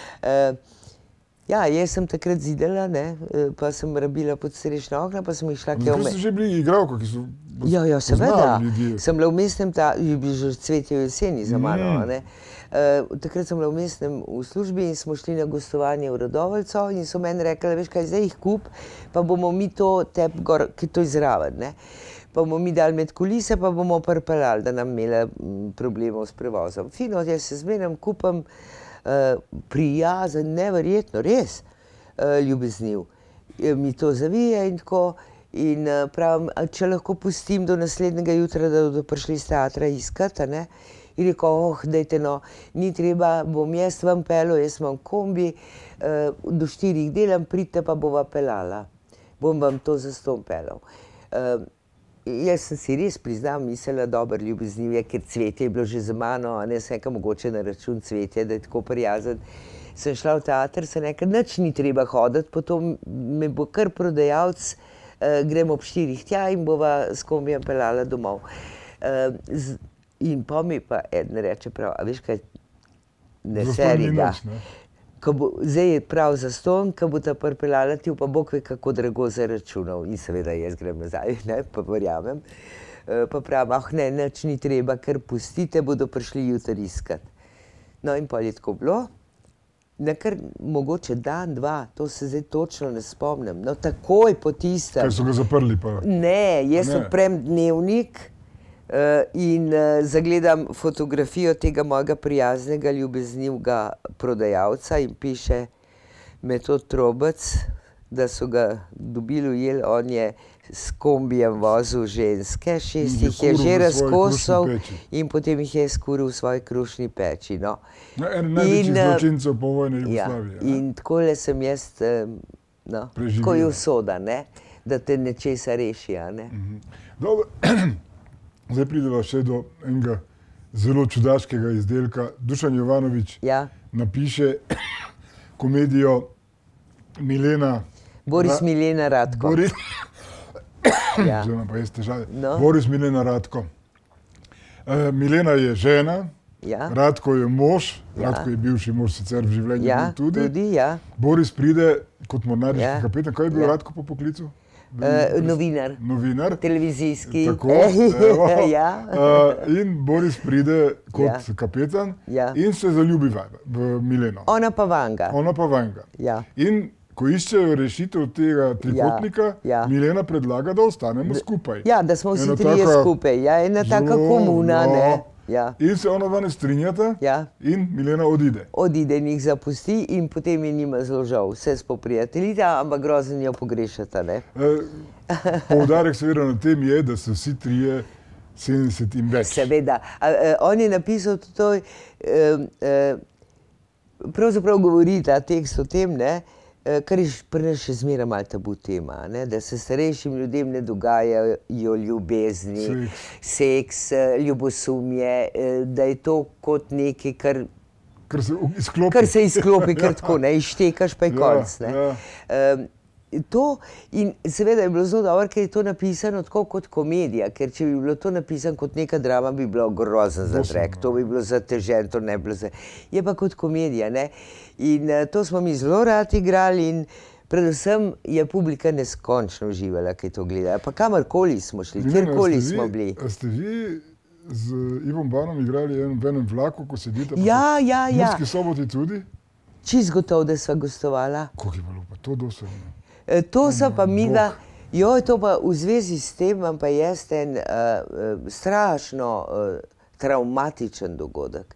Ja, jaz sem takrat zidala, pa sem rabila podstrešna okna, pa sem išla kje Kaj ste že bili igralko, ki so Ja, seveda. Sem bila v mestnem, je bil že cvetje v jeseni za mano, ne? Takrat sem bila v mestnem v službi in smo šli na gostovanje v Radovljico in so meni rekli, veš kaj, zdaj jih kup, pa bomo mi to tebi gor, ki to izraven, ne? Pa bomo mi dali med kulise, pa bomo pripeljali, da nam imela problemov s prevozom. Fino, jaz se zmenim, kupam, prijazen, neverjetno, res ljubezniv. Mi to zavije in tako, in pravim, če lahko pustim do naslednjega jutra, da bodo prišli iz teatra iskat, ne? In rekel, dajte no, ni treba, bom jaz vam peljal, jaz imam kombi, do 4 delam, pridite pa bova peljala. Bom vam to zastonj peljal. Jaz sem si res priznam, mislila, dober ljubezniv je, ker cvetje je bilo že za mano, a ne sem nekaj mogoče na račun cvetje, da je tako prijazen. Sem šla v teater, sem nekaj, nič ni treba hoditi, potem me bo kar prodajalec, gremo ob 4 tja in bova s kombijem peljala domov. In pa mi pa eden reče prav, a veš kaj, ne seri ga. Zdaj je prav zastonj, ko bo ta pripeljala ti, pa Bog ve, kako drago zaračunal. In seveda jaz grem nazaj, pa verjamem. Pa pravim, ne, nič ni treba, ker pustite, bodo prišli jutri iskat. No in pa je tako bilo. Nekar mogoče dan, 2, to se zdaj točno ne spomnim. No takoj po tistem. Kaj so ga zaprli pa? Ne, jaz odprem dnevnik in zagledam fotografijo tega mojega prijaznega, ljubeznivega prodajalca in piše Metod Trobec, da so ga dobili ujeli, on je s kombijem vozil ženske, 6 jih je že razkosal in potem jih je skuril v svoji krušni peči. En največjih zločincev po vojni Jugoslavije. In takole sem jaz, tako je usoda, da te nečesa reši. Dobro, zdaj prideva še do enega zelo čudaškega izdelka. Dušan Jovanović napiše komedijo Boris Milena Ratko. Boris Milena Ratko. Milena je žena, Ratko je mož, Ratko je bivši mož, sicer v življenju tudi. Boris pride kot mornariški kapetan. Kaj je bil Ratko po poklicu? Novinar, televizijski. Tako, in Boris pride kot kapetan in se zaljubi v Mileno. Ona pa Vanga. In ko iščejo rešitev tega trikotnika, Milena predlaga, da ostanemo skupaj. Ja, da smo vsi trije skupaj. Ena taka komuna, ne. In se ona dva ne strinjata in Milena odide. Odide in jih zapusti in potem je njima zelo žal. Vse spoprijateljita, ampak grozen jo pogrešata, ne. Poudarek seveda na tem je, da so vsi trije 70 in več. Seveda. On je napisal to, pravzaprav govori ta tekst o tem, ne, kar je pri nas še zmeraj malo tabu tema, da se starejšim ljudem ne dogajajo ljubezni, seks, ljubosumje, da je to kot nekaj, kar se izklopi, kar tako, izštekaš pa je konc. In seveda je bilo zelo dobro, ker je to napisano tako kot komedija, ker če bi bilo to napisano kot neka drama, bi bilo grozen zadrek, to bi bilo zatežen, to ne bi bilo je pa kot komedija, ne. In to smo mi zelo radi igrali in predvsem je publika neskončno uživala, kaj to gleda. Pa kamorkoli smo šli, kjerkoli smo bili. A ste vi z Ivom Banom igrali v enem vlaku, ko sedite? Ja. V Murski Soboti tudi? Čisto gotovo, da sva gostovala. Koliko je bilo pa to dosebno? To so pa midva, to pa v zvezi s tem vam pa jaz en strašno travmatičen dogodek.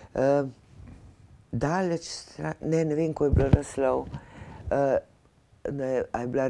Daleč stran, ne vem, ko je bil naslov, a je bila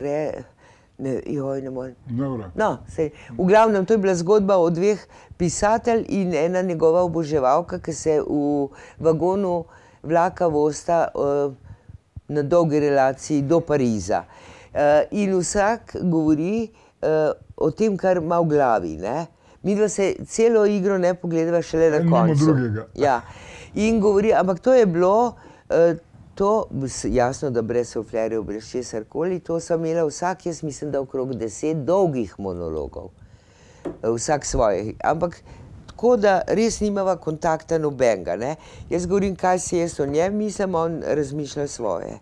ne morem. No, v glavnem, to je bila zgodba o dveh pisatelj in ena njegova oboževalka, ki se v vagonu vlaka vosta na dolgi relaciji do Pariza. In vsak govori o tem, kar ima v glavi, ne. Midva se celo igro ne pogledava šele na koncu. Ja. In govori, ampak to je bilo, jasno, da brez suflerjev, brez česarkoli, to sem imela vsak, jaz mislim, da okrog 10 dolgih monologov. Vsak svojih. Ampak tako, da res nimava kontakta nobenega, ne. Jaz govorim, kaj si jaz o njem mislim, on razmišlja svoje.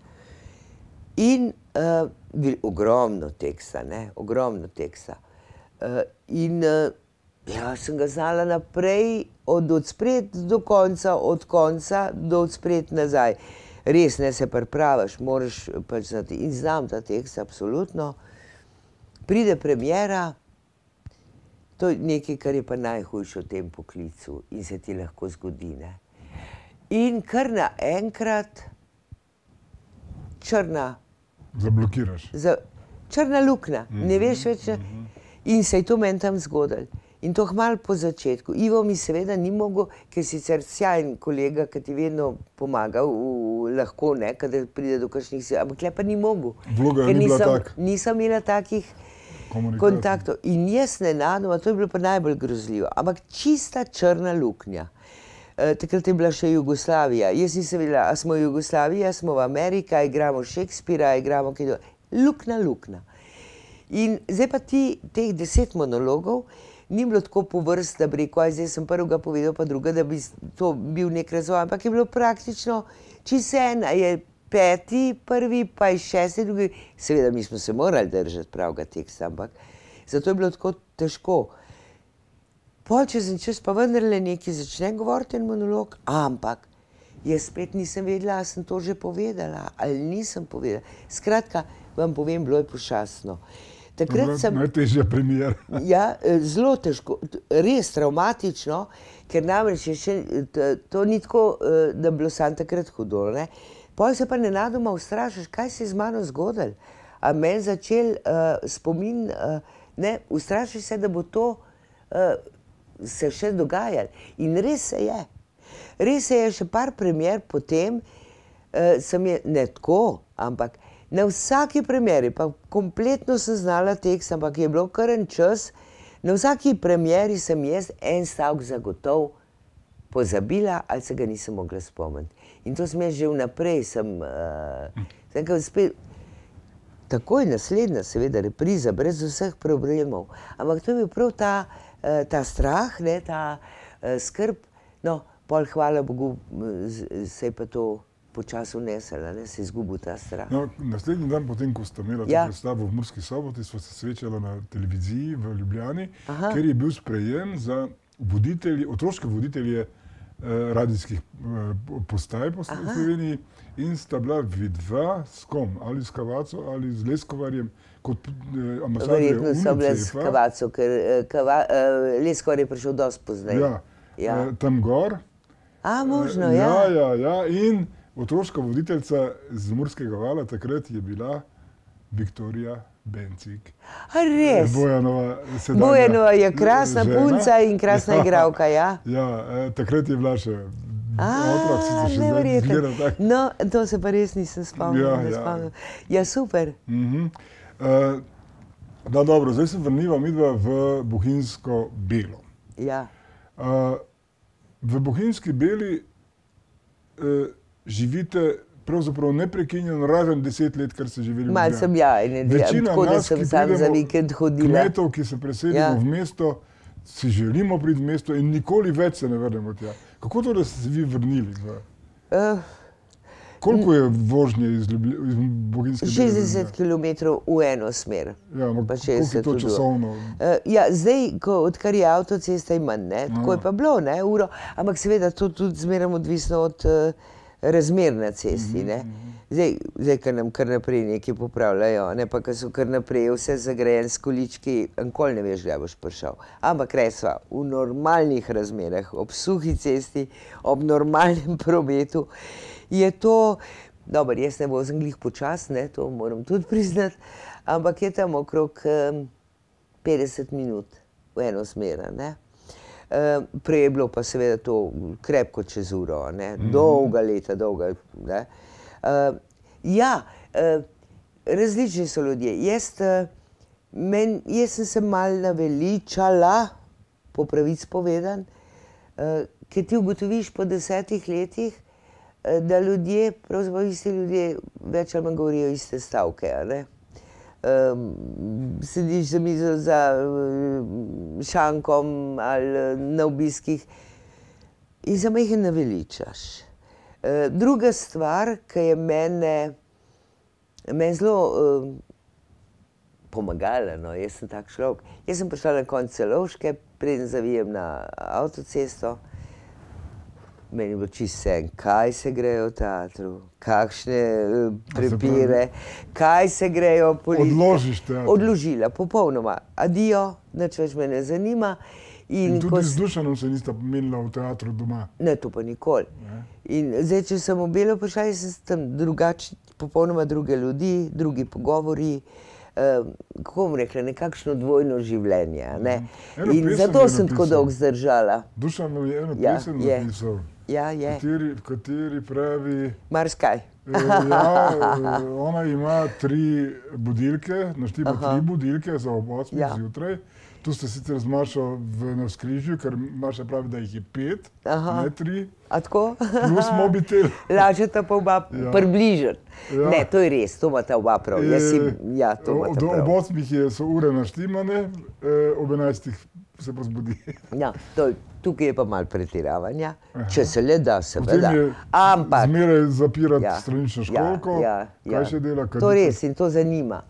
In ogromno teksta, ne, ogromno teksta. In sem ga znala naprej, od spred do konca, od konca do spred nazaj. Res, ne, se pripravaš, moraš pač znati. In znam ta tekst, absolutno. Pride premiera, to je nekaj, kar je pa najhujše v tem poklicu in se ti lahko zgodi, ne. In kar naenkrat črna... Zablokiraš. Črna luknja, ne veš več. In se je to meni tam zgodilo. In to malo po začetku. Ivo mi seveda ni mogel, ker sicer sjajen kolega, ki ti vedno pomaga, lahko ne, kadar pride do kakšnih sil, ampak le pa ni mogel. Vloga ni bila tak. Nisem imela takih kontaktov. In jaz nenadoma, to je bilo pa najbolj grozljivo, ampak čista črna luknja. Takrat je bila še Jugoslavija. Jaz nisem vedela, a smo v Jugoslaviji, a smo v Ameriki, a igramo Shakespearea, a igramo kaj drugo. Luknja. In zdaj pa teh 10 monologov ni bilo tako po vrst, da bi rekel, zdaj sem prvega povedal, pa druga, da bi to bil nek razvoj, ampak je bilo praktično čisto en, a je 5. prvi, pa je 6. drugi. Seveda, mi smo se morali držati pravega teksta, ampak zato je bilo tako težko. Pol čez en čas pa vendarle nekaj začne govoriti en monolog, ampak jaz spet nisem vedela, ali sem to že povedala, ali nisem povedala. Skratka, vam povem, bilo je pošastno. Najtežja premiera. Ja, zelo težko, res travmatično, ker namreč to ni tako, da bi bilo samo takrat hudo, ne. Potem se pa nenadoma ustrašiš, kaj se je z mano zgodilo. A meni začel spomin, ne, ustrašiš se, da bo to se še dogajalo. In res se je. Res se je še par premier potem, ne tako, ampak na vsaki premieri, pa kompletno sem znala tekst, ampak je bilo kar en čas, na vsaki premieri sem jaz en stavek zagotovo pozabila ali se ga nisem mogla spomniti. In to sem jaz že vnaprej, spet, takoj naslednja, seveda, repriza, brez vseh problemov. Ampak to je bil prav ta strah, ta skrb, no, pol hvala Bogu, se je pa to počasi unesla, se je izgubil ta strah. No, naslednji dan potem, ko sta imela to predstavo v Murski Soboti, sva se srečala na televiziji v Ljubljani, kjer je bil sprejem za otroške voditelje radijskih postaj po Sloveniji in sta bila vidva s kom, ali s Kavaco ali z Leskovarjem kot ambasadorje UNICEF-a. Verjetno so bile s Kavaco, ker Leskovar je prišel dosti pozneje. Ja, tam gor. Možno, ja. In otroška voditeljica z Murskega Vala takrat je bila Viktorija Bencik. Res? Bojanova je krasna punca in krasna igralka, ja. Ja, takrat je bila še otrok, sicer še zdaj izgleda tako. No, to se pa res nisem spomnila. Ja, super. Da, dobro, zdaj se vrniva midva v Bohinjsko Belo. Ja. V Bohinjski Beli živite pravzaprav neprekinjeno razen 10 let, kar ste živeli v Ljubljani. Malo sem tako da sem sam za vikend hodila. Kmetov, ki se preselimo v mesto, si želimo priti v mesto in nikoli več se ne vrnemo tja. Kako to, da ste se vi vrnili? Koliko je vožnje iz Bohinjske Bele? 60 km v eno smer. Ja, koliko je to časovno? Ja, zdaj, odkar je avtocesta je manj, tako je pa bilo, uro, ampak seveda to tudi zmeraj odvisno od razmer na cesti. Zdaj, kar nam kar naprej nekaj popravljajo, pa kar so kar naprej vse zagrajen s količki, nikoli ne veš, kdaj boš prišel. Ampak resva, v normalnih razmerah, ob suhi cesti, ob normalnem prometu, je to, dobro, jaz ne vozim glih počasno, to moram tudi priznati, ampak je tam okrog 50 minut v eno smer. Prej je bilo pa seveda to krepko čez uro, dolga leta, dolga. Ja, različni so ljudje. Jaz sem se malo naveličala, po pravici povedan, ker ti ugotoviš po 10 letih, da ljudje, pravzaprav isti ljudje, več ali manj govorijo iste stavke. Sediš za mizo za šankom ali na obiskih in se jih naveličaš. Druga stvar, ki je meni zelo pomagala, jaz sem tak človek. Jaz sem prišla na konec Celovške, preden zavijem na avtocesto. Meni je bilo čisto vse, kaj se grejo v teatru, kakšne prepire, kaj se grejo politike. Odložiš teatr. Odložila, popolnoma. Adijo, nič več me ne zanima. In tudi z Dušanom se nista pomenila v teatru doma. Ne, to pa nikoli. In zdaj, če sem v Belo prišla, sem tam drugačni, popolnoma druge ljudi, drugi pogovori, kako bom rekla, nekakšno dvojno življenje. In zato sem tako dolgo zdržala. Dušan mi je eno pesem napisal. Ja, je. Kateri pravi... Marsikaj. Ona ima 3 budilke, naštima 3 budilke za ob 8 zjutraj. Tu ste sicer z Mašo v navzkrižju, ker Maša pravi, da jih je 5, ne 3. A tako? Plus mobitel. Lažje ta pa oba približati. Ne, to je res, to imata oba prav. Ja, to imata prav. Ob 8 so ure naštimane, ob 11 se pa zbudi. Ja, tukaj je pa malo pretiravanja, če se le da, seveda. Ampak zmeraj zapirati stranično školko, kaj še dela? To res in to zanima.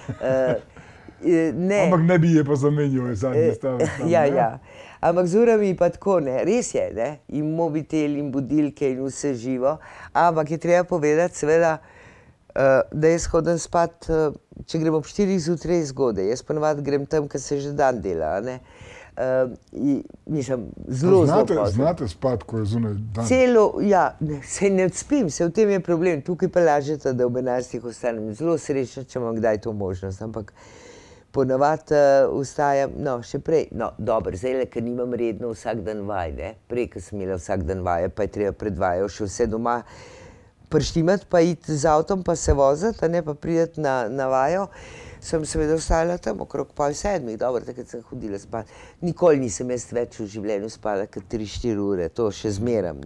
Ampak ne bi je pa zamenjal, je zadnji stavek. Ja. Ampak z urami pa tako, res je, in mobitel in budilke in vse živo, ampak je treba povedati, seveda, da jaz hodim spat, če grem ob 4 zjutraj zgodaj, jaz ponavadi grem tam, ker se že dan dela, mislim, zelo pozno. Znate spat, ko je zunaj dan? Se ne odspim, se v tem je problem, tukaj pa lažete, da ob 11 ostanem zelo srečna, če imam kdaj to možnost, ampak ponavadi vstajam, še prej, dobro, zdaj, ker nimam redno vsak dan vaj, prej, ker sem imela vsak dan vaje, pa je treba pred vajo še vse doma prištimati, pa iti z avtom, pa se voziti, pa priti na vajo, sem seveda vstajala tam okrog 6:30, dobro, takrat sem hodila spat. Nikoli nisem jaz več v življenju spala, kot 3-4 ure, to še zmeram,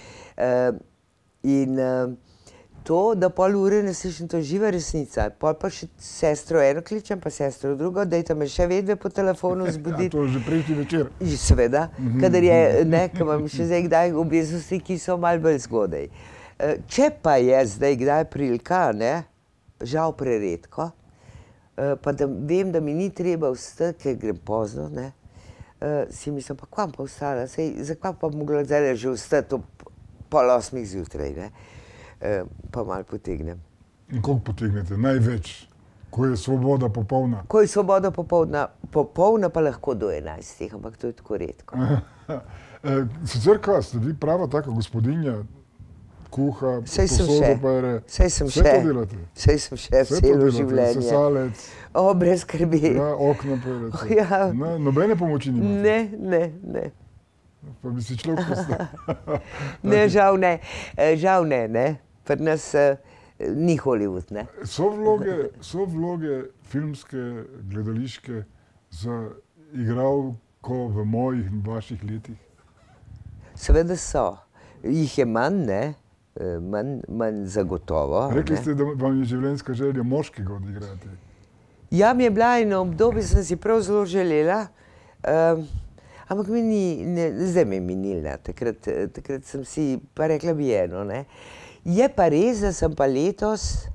In to, da pol ure ne slišim, to je živa resnica. Pol pa še sestro eno kličem, pa sestro drugo, dajte me še vedve po telefonu zbuditi. To že prejšnji večer. Seveda, kadar je, ker imam še zdaj kdaj obveznosti, ki so malo bolj zgodaj. Če pa je zdaj kdaj prilika, ne, žal preredko, pa da vem, da mi ni treba vstati, ker grem pozno, ne, si mislim, pa kvam pa vstala, zakaj pa mogla zdaj že vstati ob 7:30 zjutraj, ne, pa malo potegnem. In koliko potegnete? Največ? Ko je svoboda popolna? Ko je svoboda popolna, pa lahko do 11, ampak to je tako redko. Sicer kaj, ste vi prava taka gospodinja, kuha, posodo pere, vse to delate? Sej sem še celo življenje. Sesalec? Brez skrbi. Ja, okna perete. Nobene pomoči nimate? Ne. Pa bi si človek postal. Ne, žal ne. Pri nas ni Hollywood, ne. So vloge filmske, gledališke za igralko v mojih in vaših letih? Seveda so. Jih je manj, ne. Manj zagotovo. Rekli ste, da vam je življenjska želja moškega odigrati. Ja, mi je bila eno obdobje, sem si prav zelo želela, ampak zdaj mi je minila, takrat sem si pa rekla bi eno, ne. Je pa res, da sem pa letos,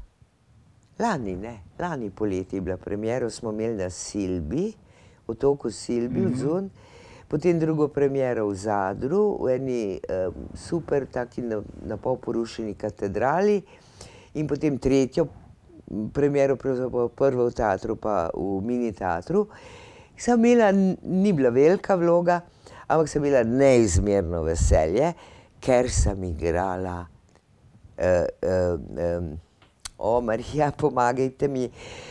lani poleti je bila premiera, smo imeli na Silbi, otoku Silbi v Zun, potem drugo premiero v Zadru, v eni super taki na pol porušeni katedrali in potem tretjo premiero, pravzaprav prvo v teatru pa v mini teatru. Sem imela, ni bila velika vloga, ampak sem imela neizmerno veselje, ker sem igrala Marija, pomagajte mi,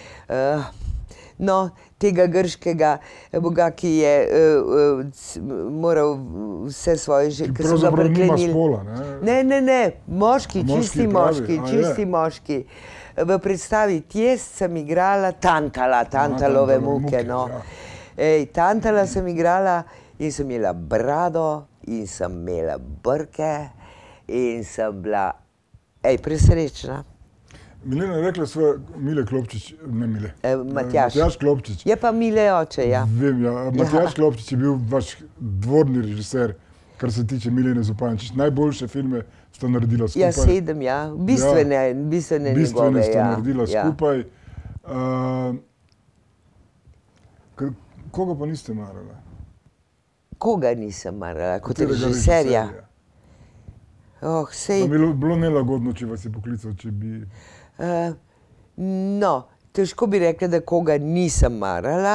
tega grškega boga, ki je moral vse svoje želje, ki so ga preklenili. Pravzaprav nima spola, ne? Ne, moški, čisti moški. V predstavi Tjest sem igrala Tantalove muke, no. Tantala sem igrala in sem imela brado in sem imela brke in sem bila presrečna. Milena je rekla svoje Mile Klopčič, ne Mile. Matjaž Klopčič. Je pa Mile oče, ja. Vem, ja. Matjaž Klopčič je bil vaš dvorni režiser, kar se tiče Milene Zupančič. Najboljše filme sta naredila skupaj. Ja, 7, ja. Bistvene njegove, ja. Bistvene sta naredila skupaj. Koga pa niste marala? Koga nisem marala? Kot režiserja? Bilo nelagodno, če vas je poklical, če bi... Težko bi rekla, da koga nisem marala.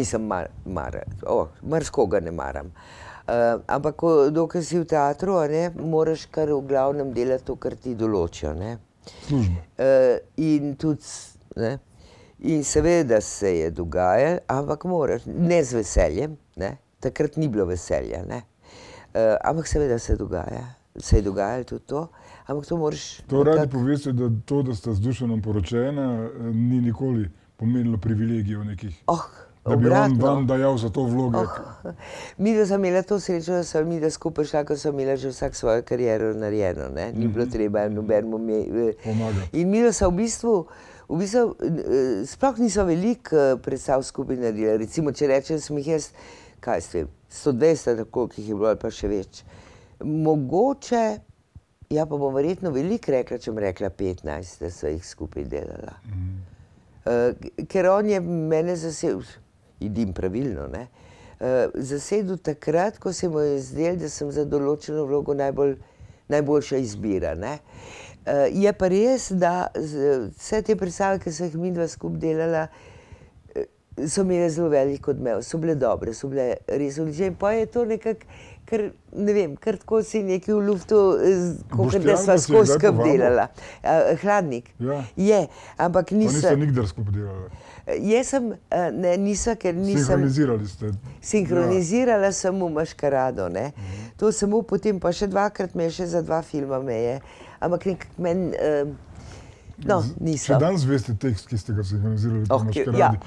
Marskoga ne maram. Ampak, dokaj si v teatru, moraš kar v glavnem delati to, kar ti določijo. Službo. In tudi, in seveda se je dogajalo, ampak moraš, ne z veseljem, takrat ni bilo veselja, ampak seveda se dogaja. Se je dogajalo tudi to, ampak to moraš... To radi poveste, da to, da sta z Dušanom poročena, ni nikoli pomenilo privilegijev nekih. Da bi on vam dajal za to vloge. Midva sem imela to srečo, da sem midva skupaj šla, ko sem imela že vsak svojo kariero narejeno, ni bilo treba nobenemu pomagati. In midva sem v bistvu, sploh niso veliko predstav skupaj naredila. Recimo, če rečem, sem jih jaz, kaj ste, 120, tako, ki jih je bilo, ali pa še več. Mogoče, ja pa bom verjetno veliko rekla, če bom rekla 15, da so jih skupaj delala. Ker on je mene zasedel, idim pravilno, zasedel takrat, ko se mu je zdelo, da sem za določeno vlogo najboljša izbira. Je pa res, da vse te predstave, ki so jih midva skupaj delala, so imele zelo velik odmev, so bile dobre, so bile res odlične. Pa je to nekako, ker ne vem, kar tako si nekaj v luftu, kot da sva skozi skup delala. Hladnik? Je, ampak nisem... Pa niste nikdar skup delala? Jaz sem, ne, nisem, ker nisem... Sinhronizirali ste? Sinhronizirala sem v Maškarado, ne. To samo potem, pa še dvakrat me je, še za 2 filma me je, ampak nekako meni... No, nisem. Še danes veste tekst, ki ste ga sinhronizirali po Maškaradi?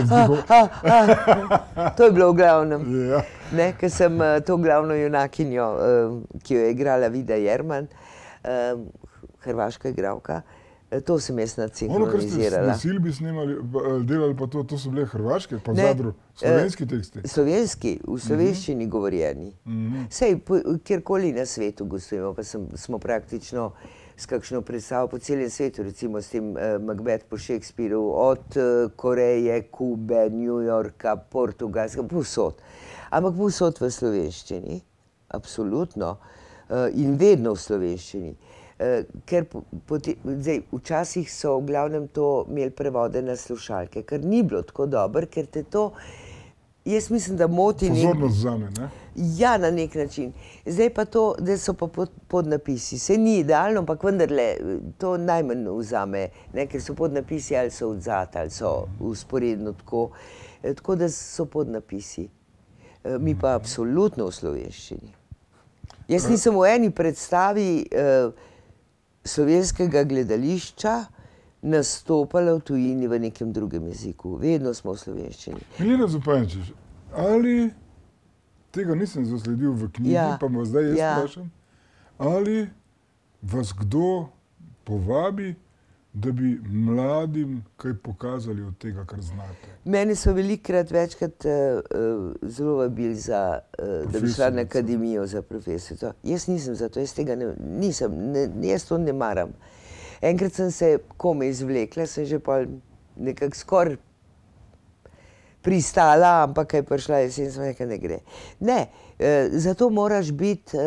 To je bilo v glavnem. Ker sem to glavno junakinjo, ki jo je igrala Vida Jerman, hrvaška igralka, to sem jaz nadsinhronizirala. Ono, kar ste na Silbi snemali, delali pa to so bile hrvaške, pa v Zadru, slovenski teksti? Slovenski, v slovenščini govorjeni. Sej, kjerkoli na svetu gostujemo, pa smo praktično s kakšno predstavo po celem svetu, recimo s tem Macbeth po Shakespeareu, od Koreje, Kube, New Yorka, Portugalska, povsod. Ampak povsod v slovenščini, absolutno, in vedno v slovenščini. Ker včasih so v glavnem to imeli prevode na slušalke, ker ni bilo tako dobro, ker te to, jaz mislim, da moti... Pozornost zame, ne? Ja, na nek način. Zdaj pa to, da so pa podnapisi. Se ni idealno, ampak vendarle to najmanj vzame, ker so podnapisi ali so odzad, ali so usporedno tako. Tako da so podnapisi. Mi pa absolutno v slovenščini. Jaz nisem v eni predstavi slovenskega gledališča nastopala v tujini v nekem drugem jeziku. Vedno smo v slovenščini. Milena Zupančič, ali, tega nisem zasledil v knjigi, pa me zdaj jaz vprašam, ali vas kdo povabi, da bi mladim kaj pokazali od tega, kar znate? Mene so velikokrat, večkrat zelo vabili, da bi šla na akademijo za profesorico. Jaz nisem za to, jaz tega nisem, jaz to ne maram. Enkrat sem se komaj izvlekla, sem že pa nekako skoraj pristala, ampak kaj prišla jesen, sem rekla, ne gre. Ne, zato moraš biti,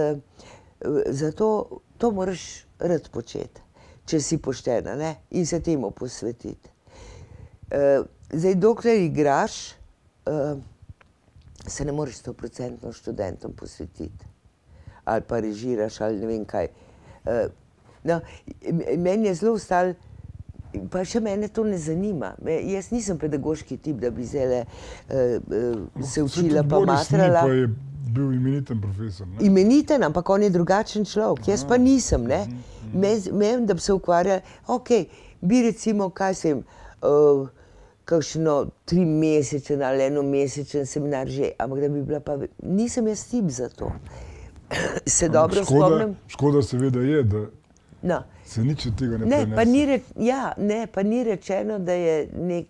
to moraš rad početi, če si poštena, ne, in se temu posvetiti. Zdaj, dokler igraš, se ne moreš 100% študentom posvetiti. Ali pa režiraš, ali ne vem kaj. No, meni je zelo ostalo, pa še mene to ne zanima. Jaz nisem pedagoški tip, da bi zdaj se učila pa matrala. Pa je bil imeniten profesor, ne? Imeniten, ampak on je drugačen človek. Jaz pa nisem, ne. Meni, da bi se ukvarjala, okej, bi recimo, kaj sem, kakšno 3-mesečen ali 1-mesečen seminar že, ampak da bi bila pa, nisem jaz tip za to. Se dobro spomnim. Škoda seveda je, da se nič od tega ne prenese. Pa ni rečeno, da je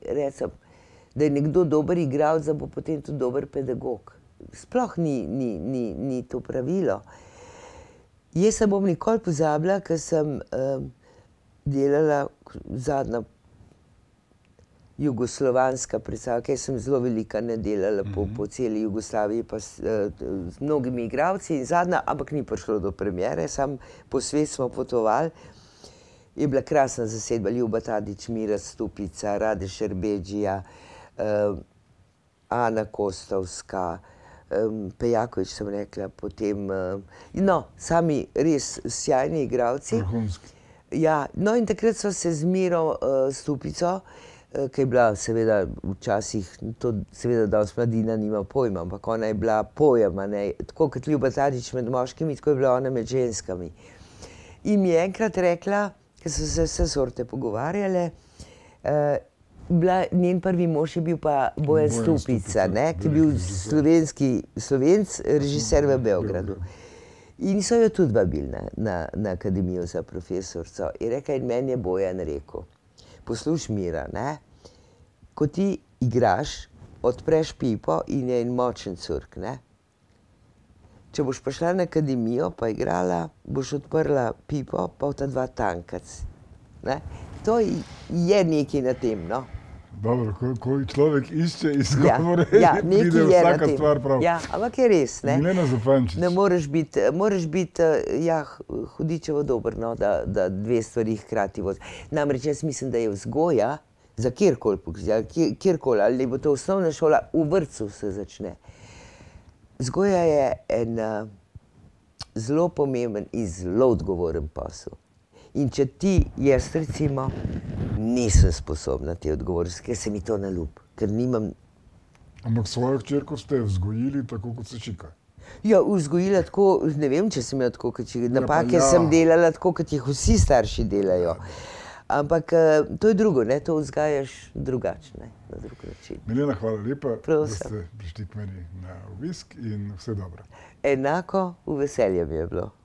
nekdo dober igralec, da bo potem tudi dober pedagog. Sploh ni to pravilo. Jaz se bom nikoli pozabila, ker sem delala zadnja jugoslovanska predstava, ker sem zelo velika ne delala po celi Jugoslaviji, pa z mnogimi igralci in zadnja, ampak ni prišlo do premiere, sam po svet smo potovali. Je bila krasna zasedba, Ljuba Tadić, Mira Stupica, Rade Šerbedžija, Ana Kostovska, Pejaković sem rekla, potem, no, sami res sjajni igralci. Vrhunski. Ja, no in takrat so se z Miro Stupico, ki je bila seveda včasih, to seveda danes mladina nima pojma, ampak ona je bila pojma, tako kot Ljuba Tadić med moškimi, tako je bila ona med ženskami. In mi je enkrat rekla, ker so se vse sorte pogovarjale, njen prvi mož je bil pa Bojan Stupica, ki je bil Slovenc, režiser v Beogradu. In so jo tudi vabili na akademijo za profesorico. In rekla, in meni je Bojan rekel, poslušaj Mira, ko ti igraš, odpreš pipo in je en močen curk, ne? Če boš prišla na akademijo pa igrala, boš odprla pipo, pa v ta dva tankac. To je nekaj na tem, no. Dobro, ko človek išče izgovore, pride vsaka stvar prav. Ja, ampak je res, ne. Milena Zupančič. Ne moreš biti, hudičevo dober, no, da dve stvari hkrati vozi. Namreč jaz mislim, da je vzgoja, za kjerkoli, ali bo to osnovna šola, v vrtcu se začne. Vzgoja je en zelo pomemben in zelo odgovoren posel. In če ti, jaz recimo, nisem sposobna te odgovornosti, ker se mi to ne ljubi, ker nimam... Ampak svojo hčerko ste vzgojili tako, kot se čika? Ja, vzgojila tako, ne vem, če sem jo tako, kot čika. Napake sem delala tako, kot jih vsi starši delajo. Ampak to je drugo, to vzgajaš drugače, na drug način. Milena, hvala lepa, da ste prišli k meni na obisk in vse dobro. Enako v veselje mi je bilo.